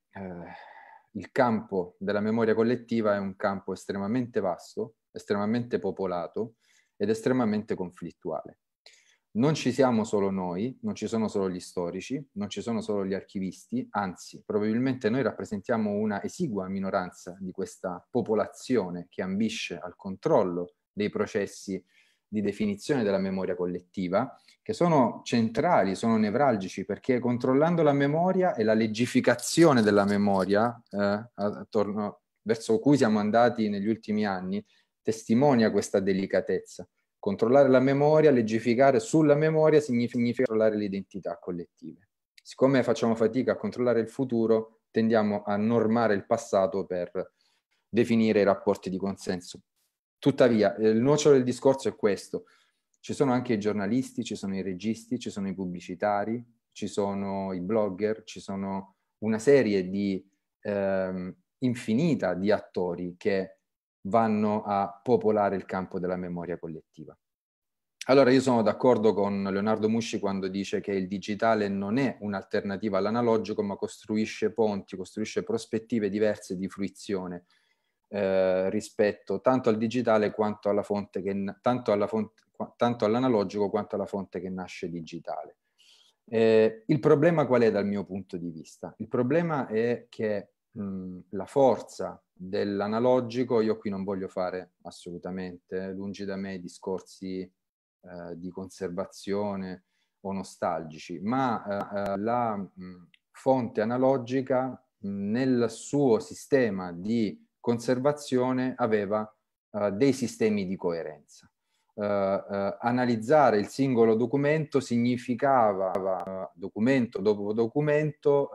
S9: il campo della memoria collettiva è un campo estremamente vasto, estremamente popolato ed estremamente conflittuale. Non ci siamo solo noi, non ci sono solo gli storici, non ci sono solo gli archivisti, anzi, probabilmente noi rappresentiamo una esigua minoranza di questa popolazione che ambisce al controllo dei processi di definizione della memoria collettiva, che sono centrali, sono nevralgici, perché controllando la memoria e la leggificazione della memoria, eh, attorno, verso cui siamo andati negli ultimi anni, testimonia questa delicatezza. Controllare la memoria, leggificare sulla memoria significa controllare le identità collettive. Siccome facciamo fatica a controllare il futuro, tendiamo a normare il passato per definire i rapporti di consenso. Tuttavia, il nocciolo del discorso è questo. Ci sono anche i giornalisti, ci sono i registi, ci sono i pubblicitari, ci sono i blogger, ci sono una serie di ehm, infinita di attori che vanno a popolare il campo della memoria collettiva. Allora io sono d'accordo con Leonardo Musci quando dice che il digitale non è un'alternativa all'analogico, ma costruisce ponti, costruisce prospettive diverse di fruizione eh, rispetto tanto al digitale quanto alla fonte che, tanto alla fonte, tanto all'analogico quanto alla fonte che nasce digitale. Eh, il problema qual è dal mio punto di vista? Il problema è che mh, la forza dell'analogico, io qui non voglio fare assolutamente, lungi da me, discorsi eh, di conservazione o nostalgici, ma eh, la mh, fonte analogica mh, nel suo sistema di conservazione aveva uh, dei sistemi di coerenza. Uh, uh, analizzare il singolo documento significava, uh, documento dopo documento,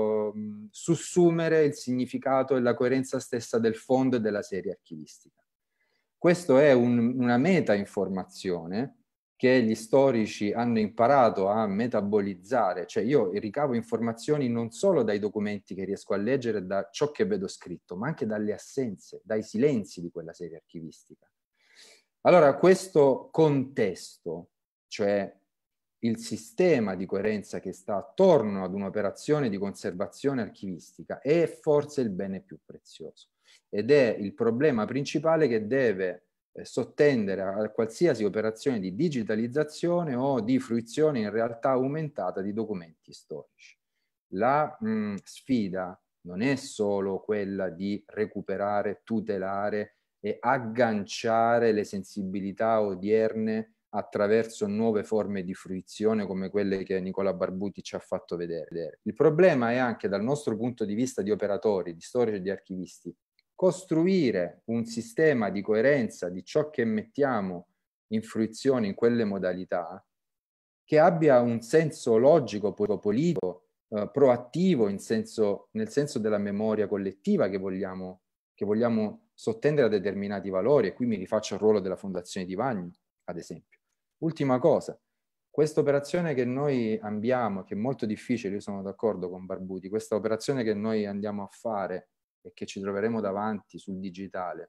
S9: uh, sussumere il significato e la coerenza stessa del fondo e della serie archivistica. Questo è un, una meta-informazione che gli storici hanno imparato a metabolizzare, cioè io ricavo informazioni non solo dai documenti che riesco a leggere, da ciò che vedo scritto, ma anche dalle assenze, dai silenzi di quella serie archivistica. Allora questo contesto, cioè il sistema di coerenza che sta attorno ad un'operazione di conservazione archivistica, è forse il bene più prezioso ed è il problema principale che deve sottendere a qualsiasi operazione di digitalizzazione o di fruizione in realtà aumentata di documenti storici. La mh, sfida non è solo quella di recuperare, tutelare e agganciare le sensibilità odierne attraverso nuove forme di fruizione come quelle che Nicola Barbuti ci ha fatto vedere. Il problema è anche dal nostro punto di vista di operatori, di storici e di archivisti, costruire un sistema di coerenza di ciò che mettiamo in fruizione in quelle modalità che abbia un senso logico, politico, eh, proattivo in senso, nel senso della memoria collettiva che vogliamo, che vogliamo sottendere a determinati valori, e qui mi rifaccio al ruolo della Fondazione Di Vagno, ad esempio. Ultima cosa, questa operazione che noi abbiamo, che è molto difficile, io sono d'accordo con Barbuti, questa operazione che noi andiamo a fare e che ci troveremo davanti sul digitale,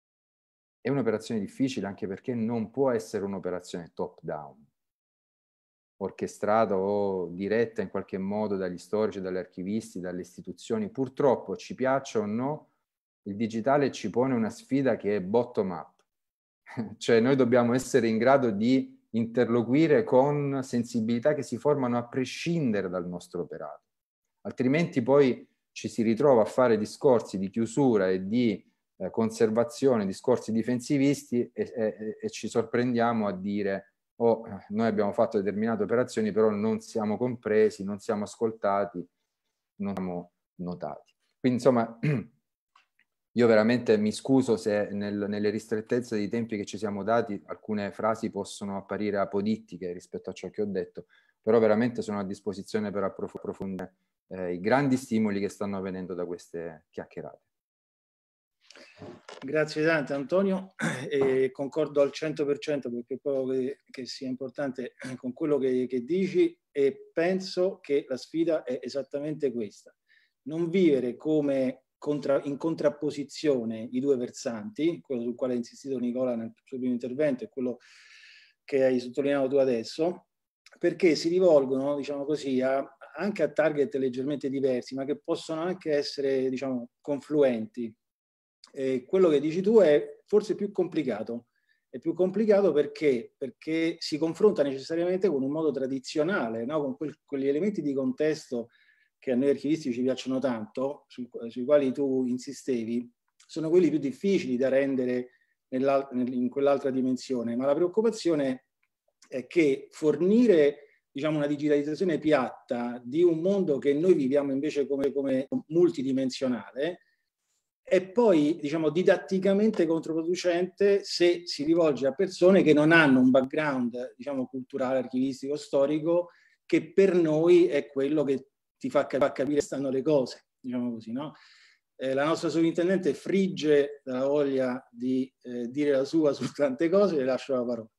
S9: è un'operazione difficile anche perché non può essere un'operazione top down, orchestrata o diretta in qualche modo dagli storici, dagli archivisti, dalle istituzioni. Purtroppo, ci piaccia o no, il digitale ci pone una sfida che è bottom up, cioè noi dobbiamo essere in grado di interloquire con sensibilità che si formano a prescindere dal nostro operato, altrimenti poi ci si ritrova a fare discorsi di chiusura e di eh, conservazione, discorsi difensivisti e, e, e ci sorprendiamo a dire oh, noi abbiamo fatto determinate operazioni però non siamo compresi, non siamo ascoltati, non siamo notati. Quindi insomma io veramente mi scuso se nel, nelle ristrettezze dei tempi che ci siamo dati alcune frasi possono apparire apodittiche rispetto a ciò che ho detto, però veramente sono a disposizione per approfondire Eh, i grandi stimoli che stanno avvenendo da queste chiacchierate.
S6: Grazie tante Antonio, e concordo al cento per cento perché proprio che, che sia importante con quello che, che dici, e penso che la sfida è esattamente questa: non vivere come contra, in contrapposizione i due versanti, quello sul quale ha insistito Nicola nel suo primo intervento e quello che hai sottolineato tu adesso, perché si rivolgono, diciamo così, a, anche a target leggermente diversi, ma che possono anche essere, diciamo, confluenti. E quello che dici tu è forse più complicato. È più complicato perché, perché si confronta necessariamente con un modo tradizionale, no? Con quel, quegli elementi di contesto che a noi archivisti ci piacciono tanto, su, sui quali tu insistevi, sono quelli più difficili da rendere in quell'altra dimensione. Ma la preoccupazione è che fornire, diciamo, una digitalizzazione piatta di un mondo che noi viviamo invece come, come multidimensionale è poi, diciamo, didatticamente controproducente se si rivolge a persone che non hanno un background, diciamo, culturale, archivistico, storico, che per noi è quello che ti fa capire come stanno le cose, diciamo così, no? Eh, la nostra sovrintendente frigge dalla voglia di eh, dire la sua su tante cose, le lascio la parola.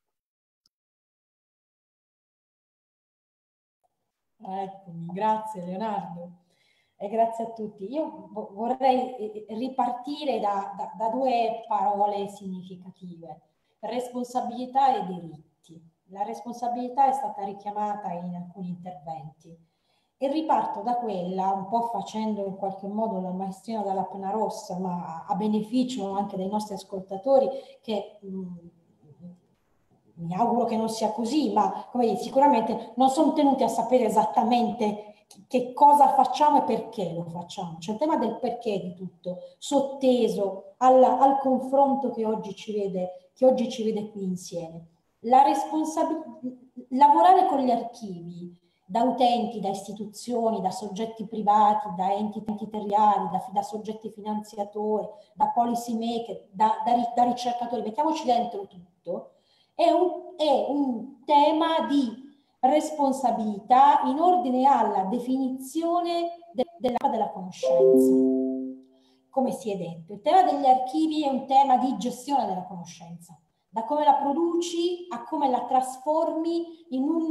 S8: Eccomi, grazie Leonardo e grazie a tutti. Io vorrei ripartire da, da, da due parole significative: responsabilità e diritti. La responsabilità è stata richiamata in alcuni interventi e riparto da quella, un po' facendo in qualche modo la maestrina dalla penna rossa, ma a beneficio anche dei nostri ascoltatori che mh, mi auguro che non sia così, ma come dire, sicuramente non sono tenuti a sapere esattamente che cosa facciamo e perché lo facciamo. C'è il tema del perché di tutto, sotteso al, al confronto che oggi ci vede, che oggi ci vede qui insieme. La responsabilità, lavorare con gli archivi, da utenti, da istituzioni, da soggetti privati, da enti territoriali, da, da soggetti finanziatori, da policy maker, da, da, da ricercatori, mettiamoci dentro tutto, è un, è un tema di responsabilità in ordine alla definizione de, della, della conoscenza. Come si è detto, il tema degli archivi è un tema di gestione della conoscenza, da come la produci a come la trasformi in un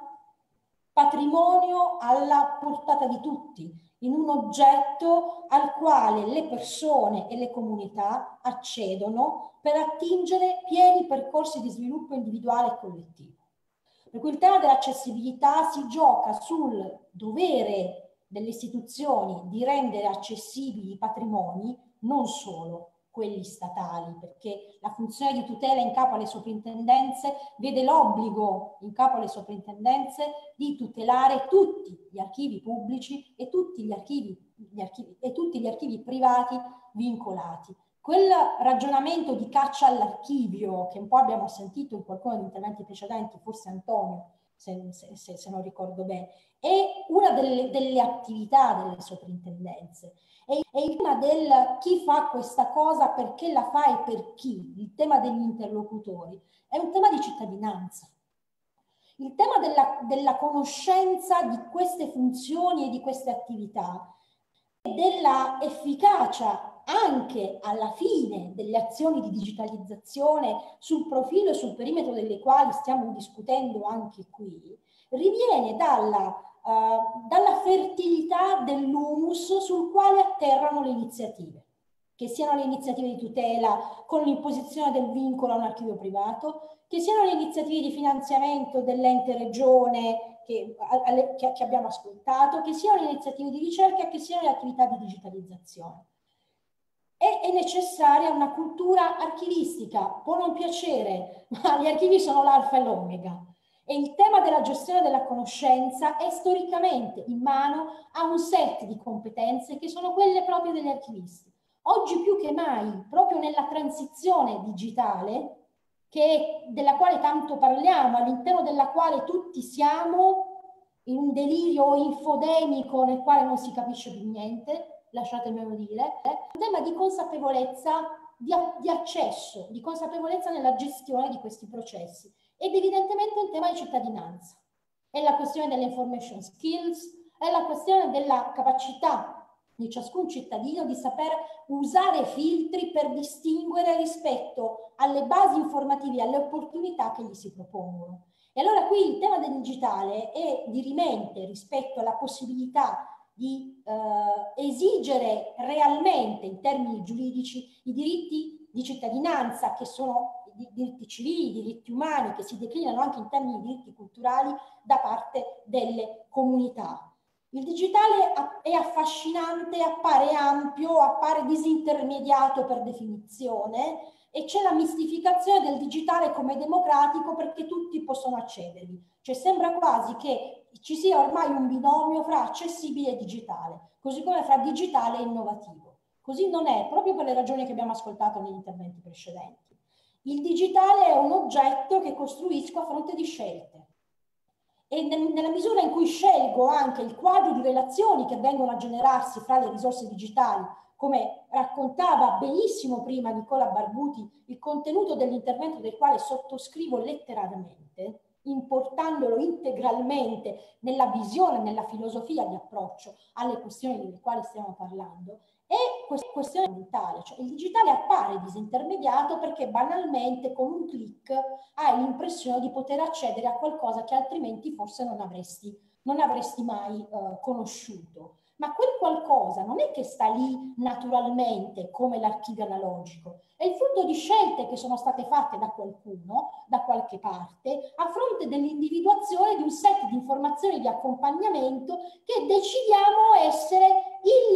S8: patrimonio alla portata di tutti, in un oggetto al quale le persone e le comunità accedono per attingere pieni percorsi di sviluppo individuale e collettivo. Per cui il tema dell'accessibilità si gioca sul dovere delle istituzioni di rendere accessibili i patrimoni, non solo quelli statali, perché la funzione di tutela in capo alle soprintendenze vede l'obbligo in capo alle soprintendenze di tutelare tutti gli archivi pubblici e tutti gli archivi, gli archivi, e tutti gli archivi privati vincolati. Quel ragionamento di caccia all'archivio che un po' abbiamo sentito in qualcuno degli interventi precedenti, forse Antonio, se, se, se non ricordo bene, è una delle, delle attività delle soprintendenze. E, e il tema del chi fa questa cosa, perché la fa e per chi, il tema degli interlocutori, è un tema di cittadinanza. Il tema della, della conoscenza di queste funzioni e di queste attività e della efficacia anche alla fine delle azioni di digitalizzazione sul profilo e sul perimetro delle quali stiamo discutendo anche qui, riviene dalla, uh, dalla fertilità dell'humus sul quale atterrano le iniziative, che siano le iniziative di tutela con l'imposizione del vincolo a un archivio privato, che siano le iniziative di finanziamento dell'ente regione che, alle, che, che abbiamo ascoltato, che siano le iniziative di ricerca, che siano le attività di digitalizzazione. È necessaria una cultura archivistica, può non piacere, ma gli archivi sono l'alfa e l'omega. E il tema della gestione della conoscenza è storicamente in mano a un set di competenze che sono quelle proprie degli archivisti. Oggi più che mai, proprio nella transizione digitale, che, della quale tanto parliamo, all'interno della quale tutti siamo in un delirio infodemico nel quale non si capisce più niente, lasciatemelo dire, è un tema di consapevolezza, di, di accesso, di consapevolezza nella gestione di questi processi ed evidentemente un tema di cittadinanza. È la questione delle information skills, è la questione della capacità di ciascun cittadino di saper usare filtri per distinguere rispetto alle basi informative e alle opportunità che gli si propongono. E allora qui il tema del digitale è dirimente rispetto alla possibilità di eh, esigere realmente in termini giuridici i diritti di cittadinanza, che sono i diritti civili, i diritti umani, che si declinano anche in termini di diritti culturali da parte delle comunità. Il digitale è affascinante, appare ampio, appare disintermediato per definizione e c'è la mistificazione del digitale come democratico perché tutti possono accedervi. Cioè sembra quasi che ci sia ormai un binomio fra accessibile e digitale, così come fra digitale e innovativo. Così non è, proprio per le ragioni che abbiamo ascoltato negli interventi precedenti. Il digitale è un oggetto che costruisco a fronte di scelte. E nella misura in cui scelgo anche il quadro di relazioni che vengono a generarsi fra le risorse digitali, come raccontava benissimo prima Nicola Barbuti, il contenuto dell'intervento del quale sottoscrivo letteralmente, importandolo integralmente nella visione, nella filosofia di approccio alle questioni delle quali stiamo parlando, è questione fondamentale. Cioè il digitale appare disintermediato perché banalmente con un click hai l'impressione di poter accedere a qualcosa che altrimenti forse non avresti, non avresti mai eh, conosciuto. Ma quel qualcosa non è che sta lì naturalmente come l'archivio analogico, è il frutto di scelte che sono state fatte da qualcuno, da qualche parte, a fronte dell'individuazione di un set di informazioni di accompagnamento che decidiamo essere il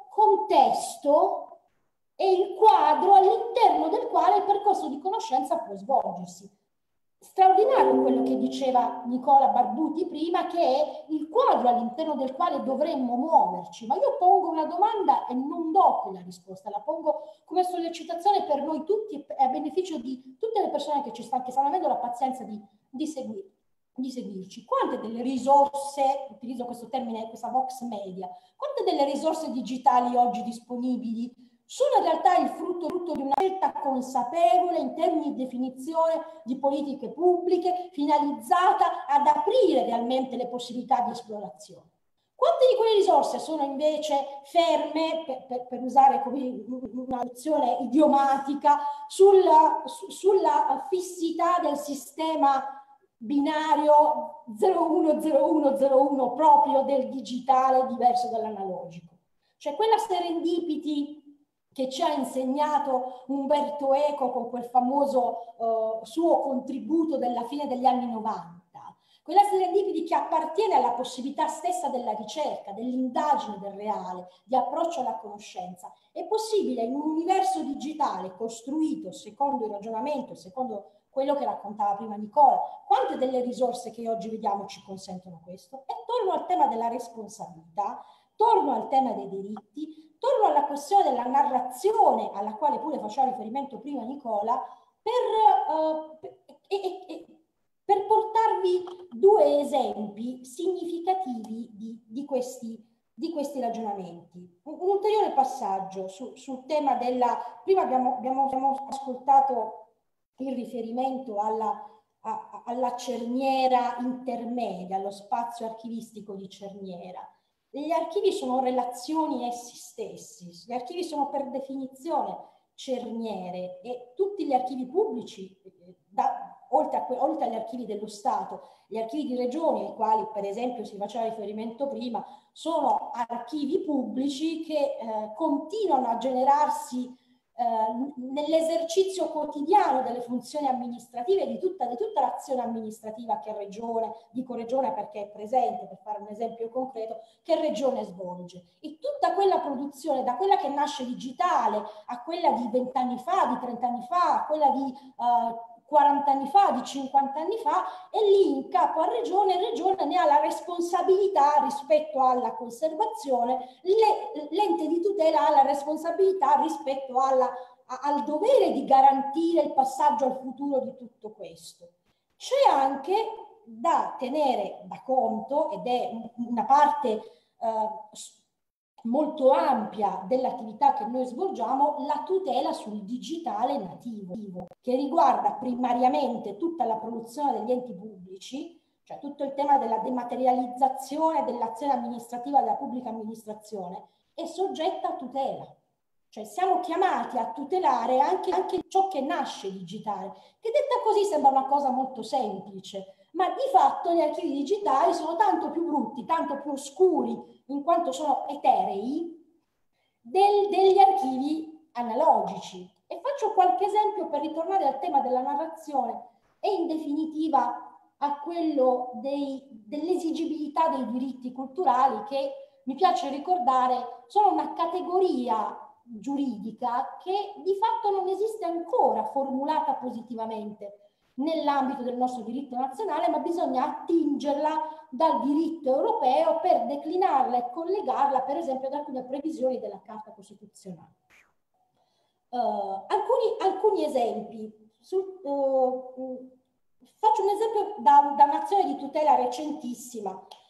S8: contesto e il quadro all'interno del quale il percorso di conoscenza può svolgersi. straordinario quello che diceva Nicola Barbuti prima, che è il quadro all'interno del quale dovremmo muoverci. Ma io pongo una domanda e non do quella risposta, la pongo come sollecitazione per noi tutti e a beneficio di tutte le persone che ci stanno, che stanno avendo la pazienza di, di, seguir, di seguirci. Quante delle risorse, utilizzo questo termine, questa vox media, quante delle risorse digitali oggi disponibili sono in realtà il frutto, frutto di una scelta consapevole in termini di definizione di politiche pubbliche finalizzata ad aprire realmente le possibilità di esplorazione? Quante di quelle risorse sono invece ferme, per, per, per usare come una nozione idiomatica, sulla, su, sulla fissità del sistema binario zero uno zero uno zero uno proprio del digitale diverso dall'analogico? Cioè quella serendipity che ci ha insegnato Umberto Eco con quel famoso uh, suo contributo della fine degli anni novanta, quella serendipity che appartiene alla possibilità stessa della ricerca, dell'indagine del reale, di approccio alla conoscenza, è possibile in un universo digitale costruito secondo il ragionamento, secondo quello che raccontava prima Nicola. Quante delle risorse che oggi vediamo ci consentono questo? E torno al tema della responsabilità, torno al tema dei diritti, torno alla questione della narrazione, alla quale pure faceva riferimento prima Nicola, per, uh, per, e, e, per portarvi due esempi significativi di, di, questi, di questi ragionamenti. Un, un ulteriore passaggio su, sul tema della... Prima abbiamo, abbiamo, abbiamo ascoltato il riferimento alla, a, alla cerniera intermedia, allo spazio archivistico di cerniera. Gli archivi sono relazioni essi stessi, gli archivi sono per definizione cerniere e tutti gli archivi pubblici, da, oltre, a, oltre agli archivi dello Stato, gli archivi di regioni, ai quali per esempio si faceva riferimento prima, sono archivi pubblici che eh, continuano a generarsi eh, nell'esercizio quotidiano delle funzioni amministrative di tutta, di tutta l'azione amministrativa che Regione, dico Regione perché è presente, per fare un esempio concreto, che Regione svolge. E tutta quella produzione, da quella che nasce digitale a quella di vent'anni fa, di trent'anni fa, a quella di uh, quaranta anni fa, di cinquanta anni fa, è lì in capo a Regione, e Regione ne ha la responsabilità rispetto alla conservazione, l'ente di tutela ha la responsabilità rispetto alla, a, al dovere di garantire il passaggio al futuro di tutto questo. C'è anche da tenere da conto, ed è una parte eh, molto ampia dell'attività che noi svolgiamo, la tutela sul digitale nativo, che riguarda primariamente tutta la produzione degli enti pubblici, cioè tutto il tema della dematerializzazione dell'azione amministrativa della pubblica amministrazione, è soggetta a tutela. Cioè siamo chiamati a tutelare anche, anche ciò che nasce digitale, che detta così sembra una cosa molto semplice, ma di fatto gli archivi digitali sono tanto più brutti, tanto più oscuri, in quanto sono eterei, del, degli archivi analogici. E faccio qualche esempio per ritornare al tema della narrazione e in definitiva a quello dell'esigibilità dei diritti culturali, che mi piace ricordare sono una categoria giuridica che di fatto non esiste ancora formulata positivamente nell'ambito del nostro diritto nazionale, ma bisogna attingerla dal diritto europeo per declinarla e collegarla per esempio ad alcune previsioni della Carta Costituzionale. Uh, alcuni, alcuni esempi. Su, uh, faccio un esempio da, da un'azione di tutela recentissima,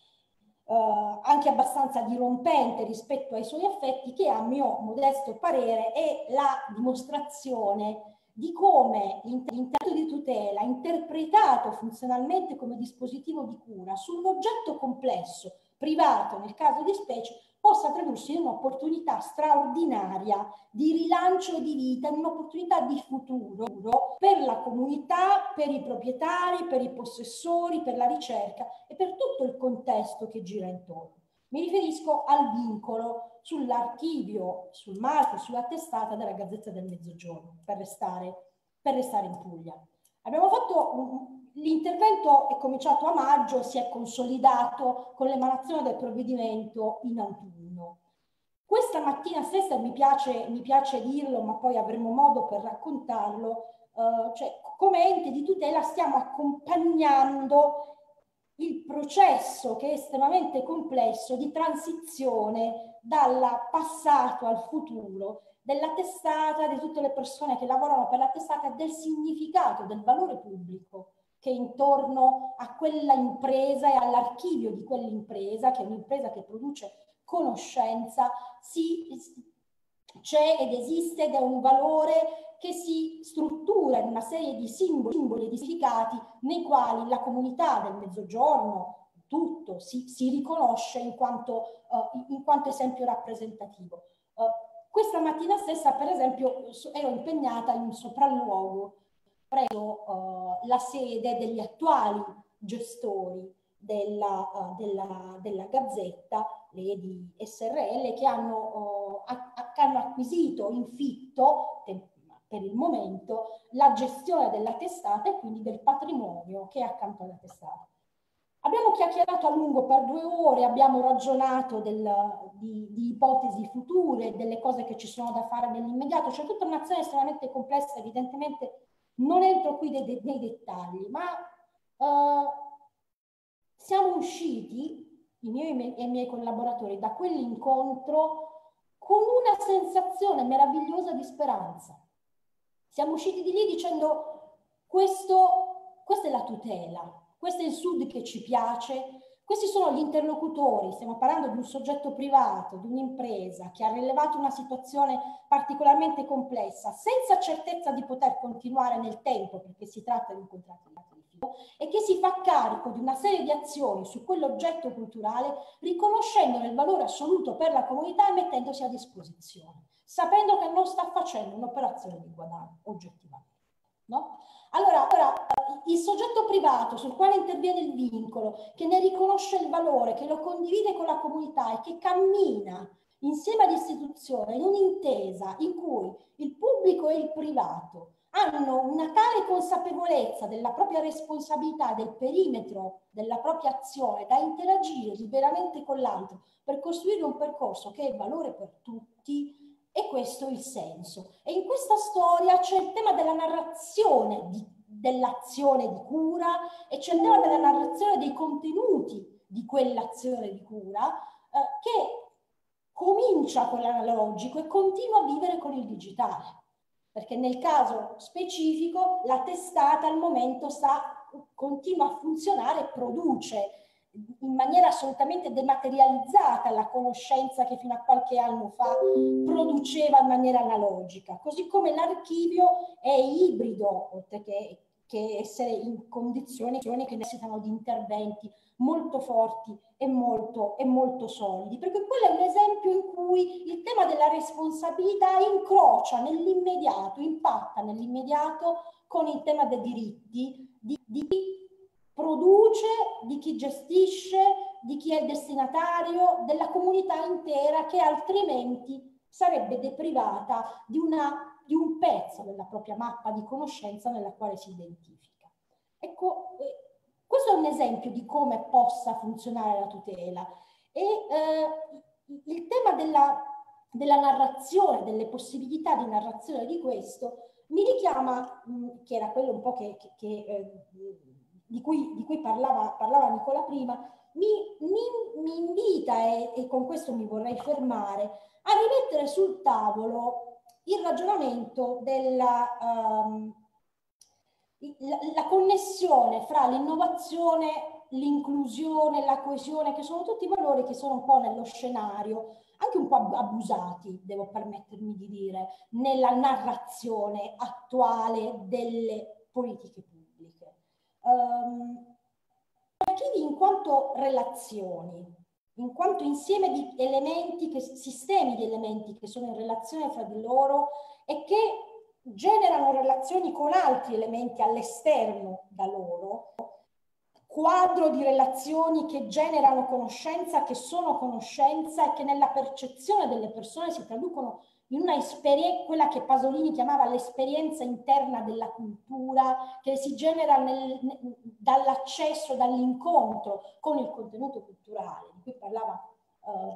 S8: uh, anche abbastanza dirompente rispetto ai suoi effetti, che a mio modesto parere è la dimostrazione di come l'intento di tutela, interpretato funzionalmente come dispositivo di cura sull'oggetto complesso, privato nel caso di specie, possa tradursi in un'opportunità straordinaria di rilancio di vita, in un'opportunità di futuro per la comunità, per i proprietari, per i possessori, per la ricerca e per tutto il contesto che gira intorno. Mi riferisco al vincolo sull'archivio, sul marchio, sulla testata della Gazzetta del Mezzogiorno, per restare, per restare in Puglia. Abbiamo fatto, l'intervento è cominciato a maggio, si è consolidato con l'emanazione del provvedimento in autunno. Questa mattina stessa, mi piace, mi piace dirlo, ma poi avremo modo per raccontarlo, Uh, cioè, come ente di tutela stiamo accompagnando il processo, che è estremamente complesso, di transizione dal passato al futuro, della testata, di tutte le persone che lavorano per la testata, del significato, del valore pubblico che intorno a quella impresa e all'archivio di quell'impresa, che è un'impresa che produce conoscenza, si, c'è ed esiste ed è un valore che si struttura in una serie di simboli, simboli e di significati nei quali la comunità del Mezzogiorno, tutto, si, si riconosce in quanto, uh, in quanto esempio rappresentativo. Uh, questa mattina stessa, per esempio, ero impegnata in un sopralluogo presso uh, la sede degli attuali gestori della, uh, della, della Gazzetta, le di S R L, che hanno, uh, a, a, che hanno acquisito in fitto per il momento la gestione della testata e quindi del patrimonio che è accanto alla testata. Abbiamo chiacchierato a lungo per due ore, abbiamo ragionato del, di, di ipotesi future, delle cose che ci sono da fare nell'immediato, c'è tutta un'azione estremamente complessa, evidentemente non entro qui nei, nei dettagli, ma uh, siamo usciti, i miei e i miei collaboratori, da quell'incontro con una sensazione meravigliosa di speranza. Siamo usciti di lì dicendo questo, questa è la tutela, questo è il Sud che ci piace, questi sono gli interlocutori, stiamo parlando di un soggetto privato, di un'impresa che ha rilevato una situazione particolarmente complessa, senza certezza di poter continuare nel tempo, perché si tratta di un contratto di fido, e che si fa carico di una serie di azioni su quell'oggetto culturale, riconoscendone il valore assoluto per la comunità e mettendosi a disposizione, sapendo che non sta facendo un'operazione di guadagno, oggettivamente. No? Allora, allora, il soggetto privato sul quale interviene il vincolo, che ne riconosce il valore, che lo condivide con la comunità e che cammina insieme all'istituzione in un'intesa in cui il pubblico e il privato hanno una tale consapevolezza della propria responsabilità, del perimetro della propria azione, da interagire liberamente con l'altro per costruire un percorso che è valore per tutti. E questo è il senso. E in questa storia c'è il tema della narrazione dell'azione di cura e c'è il tema della narrazione dei contenuti di quell'azione di cura eh, che comincia con l'analogico e continua a vivere con il digitale. Perché nel caso specifico la testata al momento sta, continua a funzionare e produce in maniera assolutamente dematerializzata la conoscenza che fino a qualche anno fa produceva in maniera analogica, così come l'archivio è ibrido, oltre che, che essere in condizioni che necessitano di interventi molto forti e molto, e molto solidi, perché quello è un esempio in cui il tema della responsabilità incrocia nell'immediato, impatta nell'immediato con il tema dei diritti di, di produce, di chi gestisce, di chi è il destinatario, della comunità intera che altrimenti sarebbe deprivata di, una, di un pezzo della propria mappa di conoscenza nella quale si identifica. Ecco, eh, questo è un esempio di come possa funzionare la tutela. E eh, il tema della, della narrazione, delle possibilità di narrazione di questo, mi richiama, mh, che era quello un po' che... che, che eh, Di cui, di cui parlava, parlava Nicola prima, mi, mi, mi invita, e, e con questo mi vorrei fermare, a rimettere sul tavolo il ragionamento della um, la, la connessione fra l'innovazione, l'inclusione, la coesione, che sono tutti valori che sono un po' nello scenario, anche un po' abusati, devo permettermi di dire, nella narrazione attuale delle politiche pubbliche. Um, archivi in quanto relazioni, in quanto insieme di elementi, che, sistemi di elementi che sono in relazione fra di loro e che generano relazioni con altri elementi all'esterno da loro, quadro di relazioni che generano conoscenza, che sono conoscenza e che nella percezione delle persone si traducono in una esperienza, quella che Pasolini chiamava l'esperienza interna della cultura, che si genera nel, dall'accesso, dall'incontro con il contenuto culturale, di cui parlava,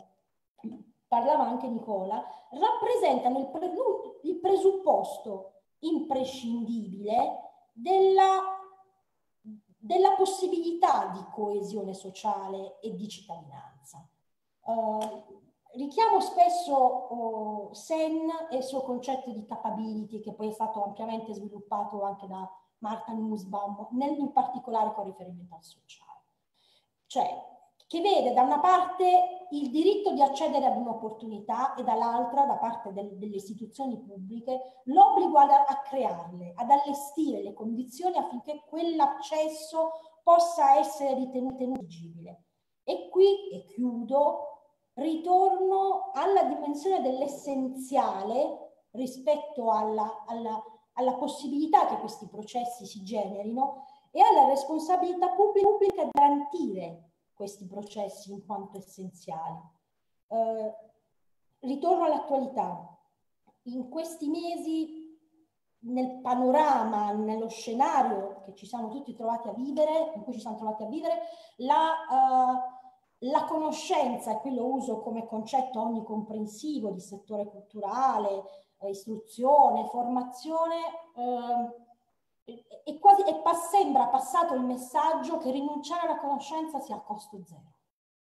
S8: eh, parlava anche Nicola, rappresentano il, pre, il presupposto imprescindibile della, della possibilità di coesione sociale e di cittadinanza. Uh, richiamo spesso uh, Sen e il suo concetto di capability, che poi è stato ampiamente sviluppato anche da Martha Nussbaum, nel, in particolare con riferimento al sociale. Cioè, che vede da una parte il diritto di accedere ad un'opportunità e dall'altra, da parte del, delle istituzioni pubbliche, l'obbligo a, a crearle, ad allestire le condizioni affinché quell'accesso possa essere ritenuto esigibile. E qui, e chiudo, ritorno alla dimensione dell'essenziale rispetto alla, alla, alla possibilità che questi processi si generino e alla responsabilità pubblica di garantire questi processi in quanto essenziali. Eh, ritorno all'attualità. In questi mesi, nel panorama, nello scenario che ci siamo tutti trovati a vivere, in cui ci siamo trovati a vivere, la, uh, la conoscenza, e qui lo uso come concetto onnicomprensivo di settore culturale, eh, istruzione, formazione, eh, E, quasi, e pass, sembra passato il messaggio che rinunciare alla conoscenza sia a costo zero,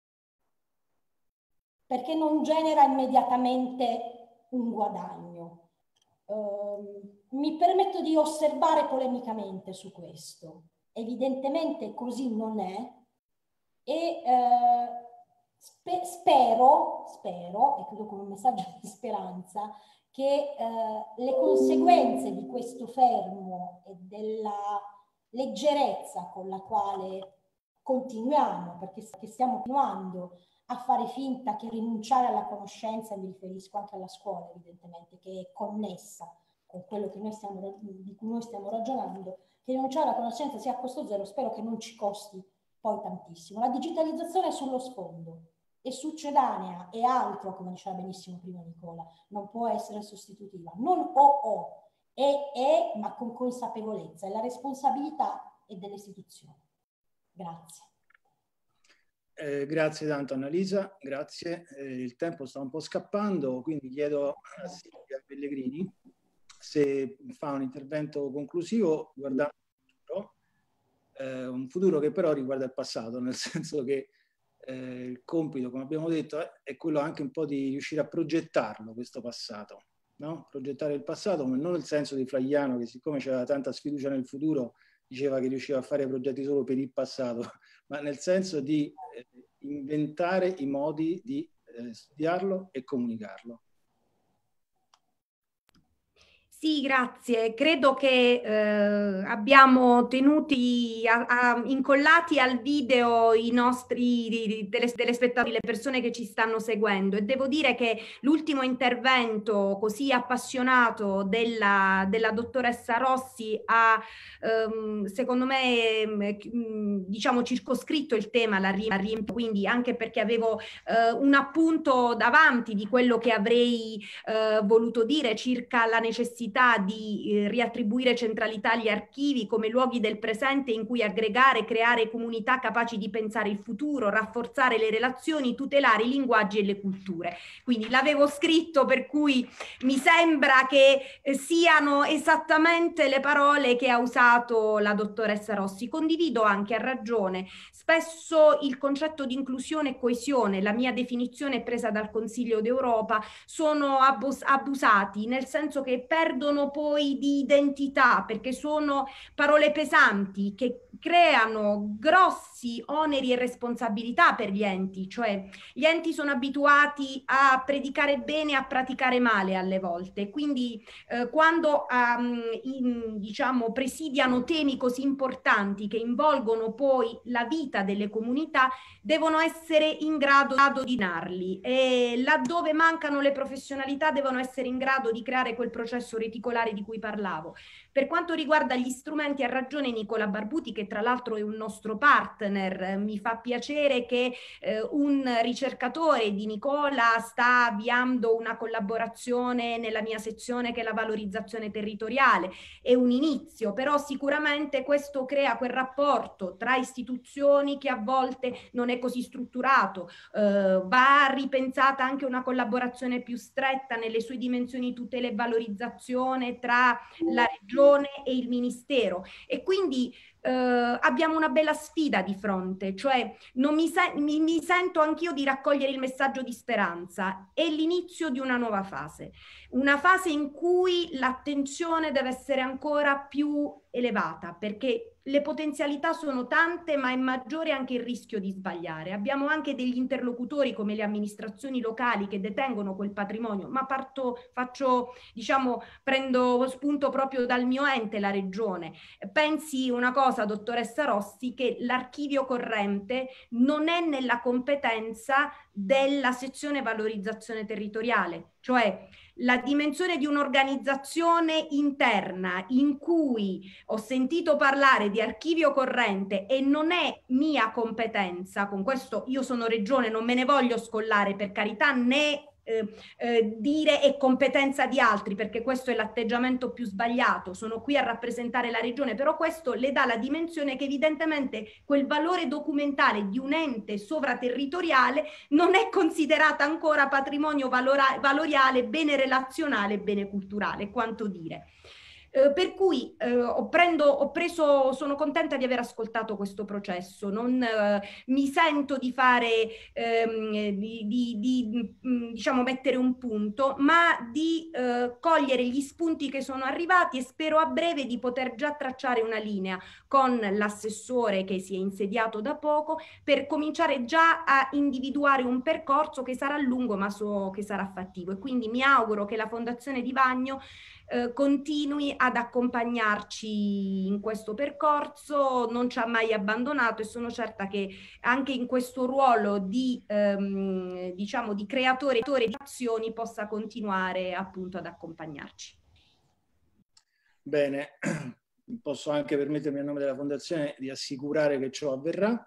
S8: perché non genera immediatamente un guadagno. Um, mi permetto di osservare polemicamente su questo. Evidentemente così non è e eh, spe, spero, spero, e credo come un messaggio di speranza, che eh, le conseguenze di questo fermo e della leggerezza con la quale continuiamo, perché stiamo continuando a fare finta che rinunciare alla conoscenza, e mi riferisco anche alla scuola evidentemente, che è connessa con quello che noi stiamo, di cui noi stiamo ragionando, che rinunciare alla conoscenza sia a costo zero, spero che non ci costi poi tantissimo. La digitalizzazione è sullo sfondo, è succedanea, è altro, come diceva benissimo prima Nicola, non può essere sostitutiva, non o o, è è ma con consapevolezza, e la responsabilità è delle istituzioni. Grazie.
S6: Eh, grazie tanto Annalisa, grazie. Eh, il tempo sta un po' scappando, quindi chiedo a Silvia Pellegrini se fa un intervento conclusivo guardando il futuro, eh, un futuro che però riguarda il passato, nel senso che Eh, il compito, come abbiamo detto, eh, è quello anche un po' di riuscire a progettarlo, questo passato, no? Progettare il passato, ma non nel senso di Flaiano, che siccome c'era tanta sfiducia nel futuro, diceva che riusciva a fare progetti solo per il passato, ma nel senso di eh, inventare i modi di eh, studiarlo e comunicarlo.
S12: Sì, grazie. Credo che eh, abbiamo tenuti a, a, incollati al video i nostri telespettatori, le persone che ci stanno seguendo, e devo dire che l'ultimo intervento così appassionato della, della dottoressa Rossi ha ehm, secondo me diciamo circoscritto il tema, la riempito, quindi anche perché avevo eh, un appunto davanti di quello che avrei eh, voluto dire circa la necessità di eh, riattribuire centralità agli archivi come luoghi del presente in cui aggregare, creare comunità capaci di pensare il futuro, rafforzare le relazioni, tutelare i linguaggi e le culture. Quindi l'avevo scritto, per cui mi sembra che eh, siano esattamente le parole che ha usato la dottoressa Rossi. Condivido anche, a ragione, spesso il concetto di inclusione e coesione, la mia definizione presa dal Consiglio d'Europa, sono abus- abusati, nel senso che perdono poi di identità, perché sono parole pesanti che creano grossi oneri e responsabilità per gli enti, cioè gli enti sono abituati a predicare bene e a praticare male alle volte, quindi eh, quando um, in, diciamo presidiano temi così importanti che involgono poi la vita delle comunità, devono essere in grado di narli, e laddove mancano le professionalità devono essere in grado di creare quel processo reticolare di cui parlavo. Per quanto riguarda gli strumenti, ha ragione Nicola Barbuti che che tra l'altro è un nostro partner. Mi fa piacere che eh, un ricercatore di Nicola sta avviando una collaborazione nella mia sezione che è la valorizzazione territoriale. È un inizio, però sicuramente questo crea quel rapporto tra istituzioni che a volte non è così strutturato. Eh, va ripensata anche una collaborazione più stretta nelle sue dimensioni tutela e valorizzazione tra la regione e il ministero, e quindi eh, abbiamo una bella sfida di fronte, cioè non mi, se mi, mi sento anch'io di raccogliere il messaggio di speranza. È l'inizio di una nuova fase, una fase in cui l'attenzione deve essere ancora più elevata, perché le potenzialità sono tante, ma è maggiore anche il rischio di sbagliare. Abbiamo anche degli interlocutori come le amministrazioni locali che detengono quel patrimonio, ma parto, faccio, diciamo, prendo spunto proprio dal mio ente, la regione. Pensi una cosa, dottoressa Rossi, che l'archivio corrente non è nella competenza della sezione valorizzazione territoriale, cioè la dimensione di un'organizzazione interna in cui ho sentito parlare di archivio corrente e non è mia competenza. Con questo io sono regione, non me ne voglio scollare, per carità, né Eh, eh, dire è competenza di altri, perché questo è l'atteggiamento più sbagliato. Sono qui a rappresentare la regione, però questo le dà la dimensione che evidentemente quel valore documentale di un ente sovraterritoriale non è considerata ancora patrimonio valora valoriale, bene relazionale, bene culturale, quanto dire. Eh, per cui eh, ho, prendo, ho preso, sono contenta di aver ascoltato questo processo, non eh, mi sento di fare, ehm, di, di, di mh, diciamo mettere un punto, ma di eh, cogliere gli spunti che sono arrivati, e spero a breve di poter già tracciare una linea con l'assessore che si è insediato da poco, per cominciare già a individuare un percorso che sarà lungo ma so che sarà fattivo. E quindi mi auguro che la Fondazione Di Vagno Eh, continui ad accompagnarci in questo percorso, non ci ha mai abbandonato, e sono certa che anche in questo ruolo di, ehm, diciamo, di creatore di azioni possa continuare appunto ad accompagnarci.
S6: Bene, posso anche permettermi a nome della Fondazione di assicurare che ciò avverrà.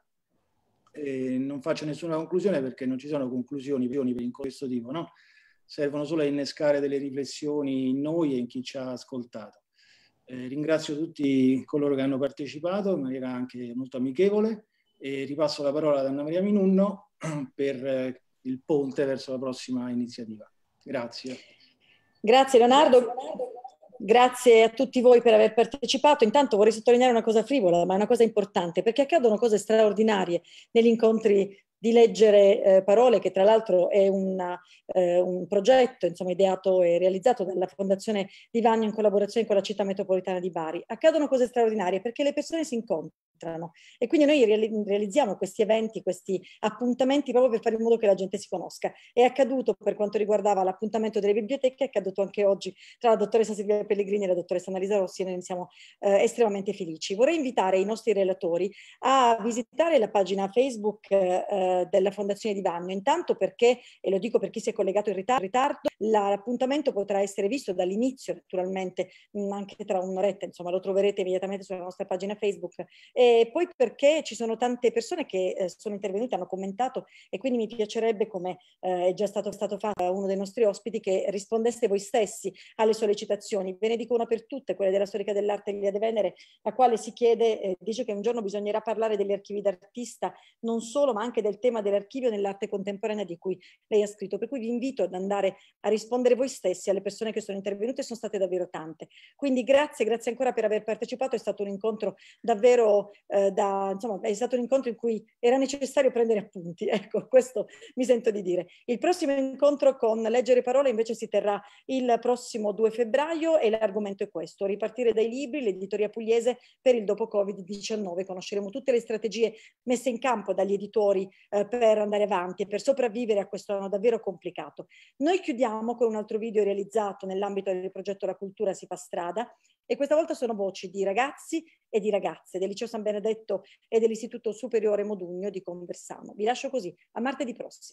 S6: E non faccio nessuna conclusione, perché non ci sono conclusioni in questo tipo, no? Servono solo a innescare delle riflessioni in noi e in chi ci ha ascoltato. Eh, ringrazio tutti coloro che hanno partecipato in maniera anche molto amichevole, e ripasso la parola ad Anna Maria Minunno per eh, il ponte verso la prossima iniziativa. Grazie.
S5: Grazie Leonardo. Grazie a tutti voi per aver partecipato. Intanto vorrei sottolineare una cosa frivola, ma è una cosa importante, perché accadono cose straordinarie negli incontri di Leggere eh, Parole, che tra l'altro è una, eh, un progetto insomma, ideato e realizzato dalla Fondazione Di Vagno in collaborazione con la Città Metropolitana di Bari. Accadono cose straordinarie perché le persone si incontrano, e quindi noi realizziamo questi eventi, questi appuntamenti proprio per fare in modo che la gente si conosca. È accaduto per quanto riguardava l'appuntamento delle biblioteche, è accaduto anche oggi tra la dottoressa Silvia Pellegrini e la dottoressa Annalisa Rossi, e noi ne siamo eh, estremamente felici. Vorrei invitare i nostri relatori a visitare la pagina Facebook eh, della Fondazione Di Vagno, intanto perché, e lo dico per chi si è collegato in ritardo, l'appuntamento potrà essere visto dall'inizio, naturalmente mh, anche tra un'oretta, insomma lo troverete immediatamente sulla nostra pagina Facebook, e poi perché ci sono tante persone che eh, sono intervenute, hanno commentato, e quindi mi piacerebbe, come eh, è già stato, stato fatto da uno dei nostri ospiti, che rispondeste voi stessi alle sollecitazioni. Ve ne dico una per tutte, quella della storica dell'arte Elia De Venere, la quale si chiede, eh, dice che un giorno bisognerà parlare degli archivi d'artista, non solo, ma anche del tema dell'archivio nell'arte contemporanea di cui lei ha scritto, per cui vi invito ad andare a rispondere voi stessi alle persone che sono intervenute, sono state davvero tante. Quindi grazie, grazie ancora per aver partecipato, è stato un incontro davvero, eh, da, insomma, è stato un incontro in cui era necessario prendere appunti, ecco, questo mi sento di dire. Il prossimo incontro con Leggere Parole invece si terrà il prossimo due febbraio, e l'argomento è questo: ripartire dai libri, l'editoria pugliese per il dopo Covid diciannove. Conosceremo tutte le strategie messe in campo dagli editori eh, per andare avanti e per sopravvivere a questo anno davvero complicato. Noi chiudiamo con un altro video realizzato nell'ambito del progetto La Cultura si fa strada, e questa volta sono voci di ragazzi e di ragazze del Liceo San Benedetto e dell'Istituto Superiore Modugno di Conversano. Vi lascio così, a martedì prossimo.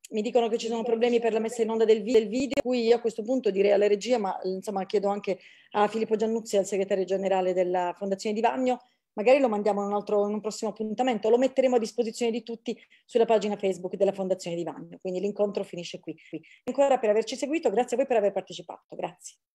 S5: mi dicono che ci sono problemi per la messa in onda del video, del video, cui io a questo punto direi alla regia, ma insomma chiedo anche a Filippo Giannuzzi, al segretario generale della Fondazione Di Vagno, magari lo mandiamo in un, altro, in un prossimo appuntamento, lo metteremo a disposizione di tutti sulla pagina Facebook della Fondazione Di Vagno, quindi l'incontro finisce qui. Ancora per averci seguito, grazie a voi per aver partecipato, grazie.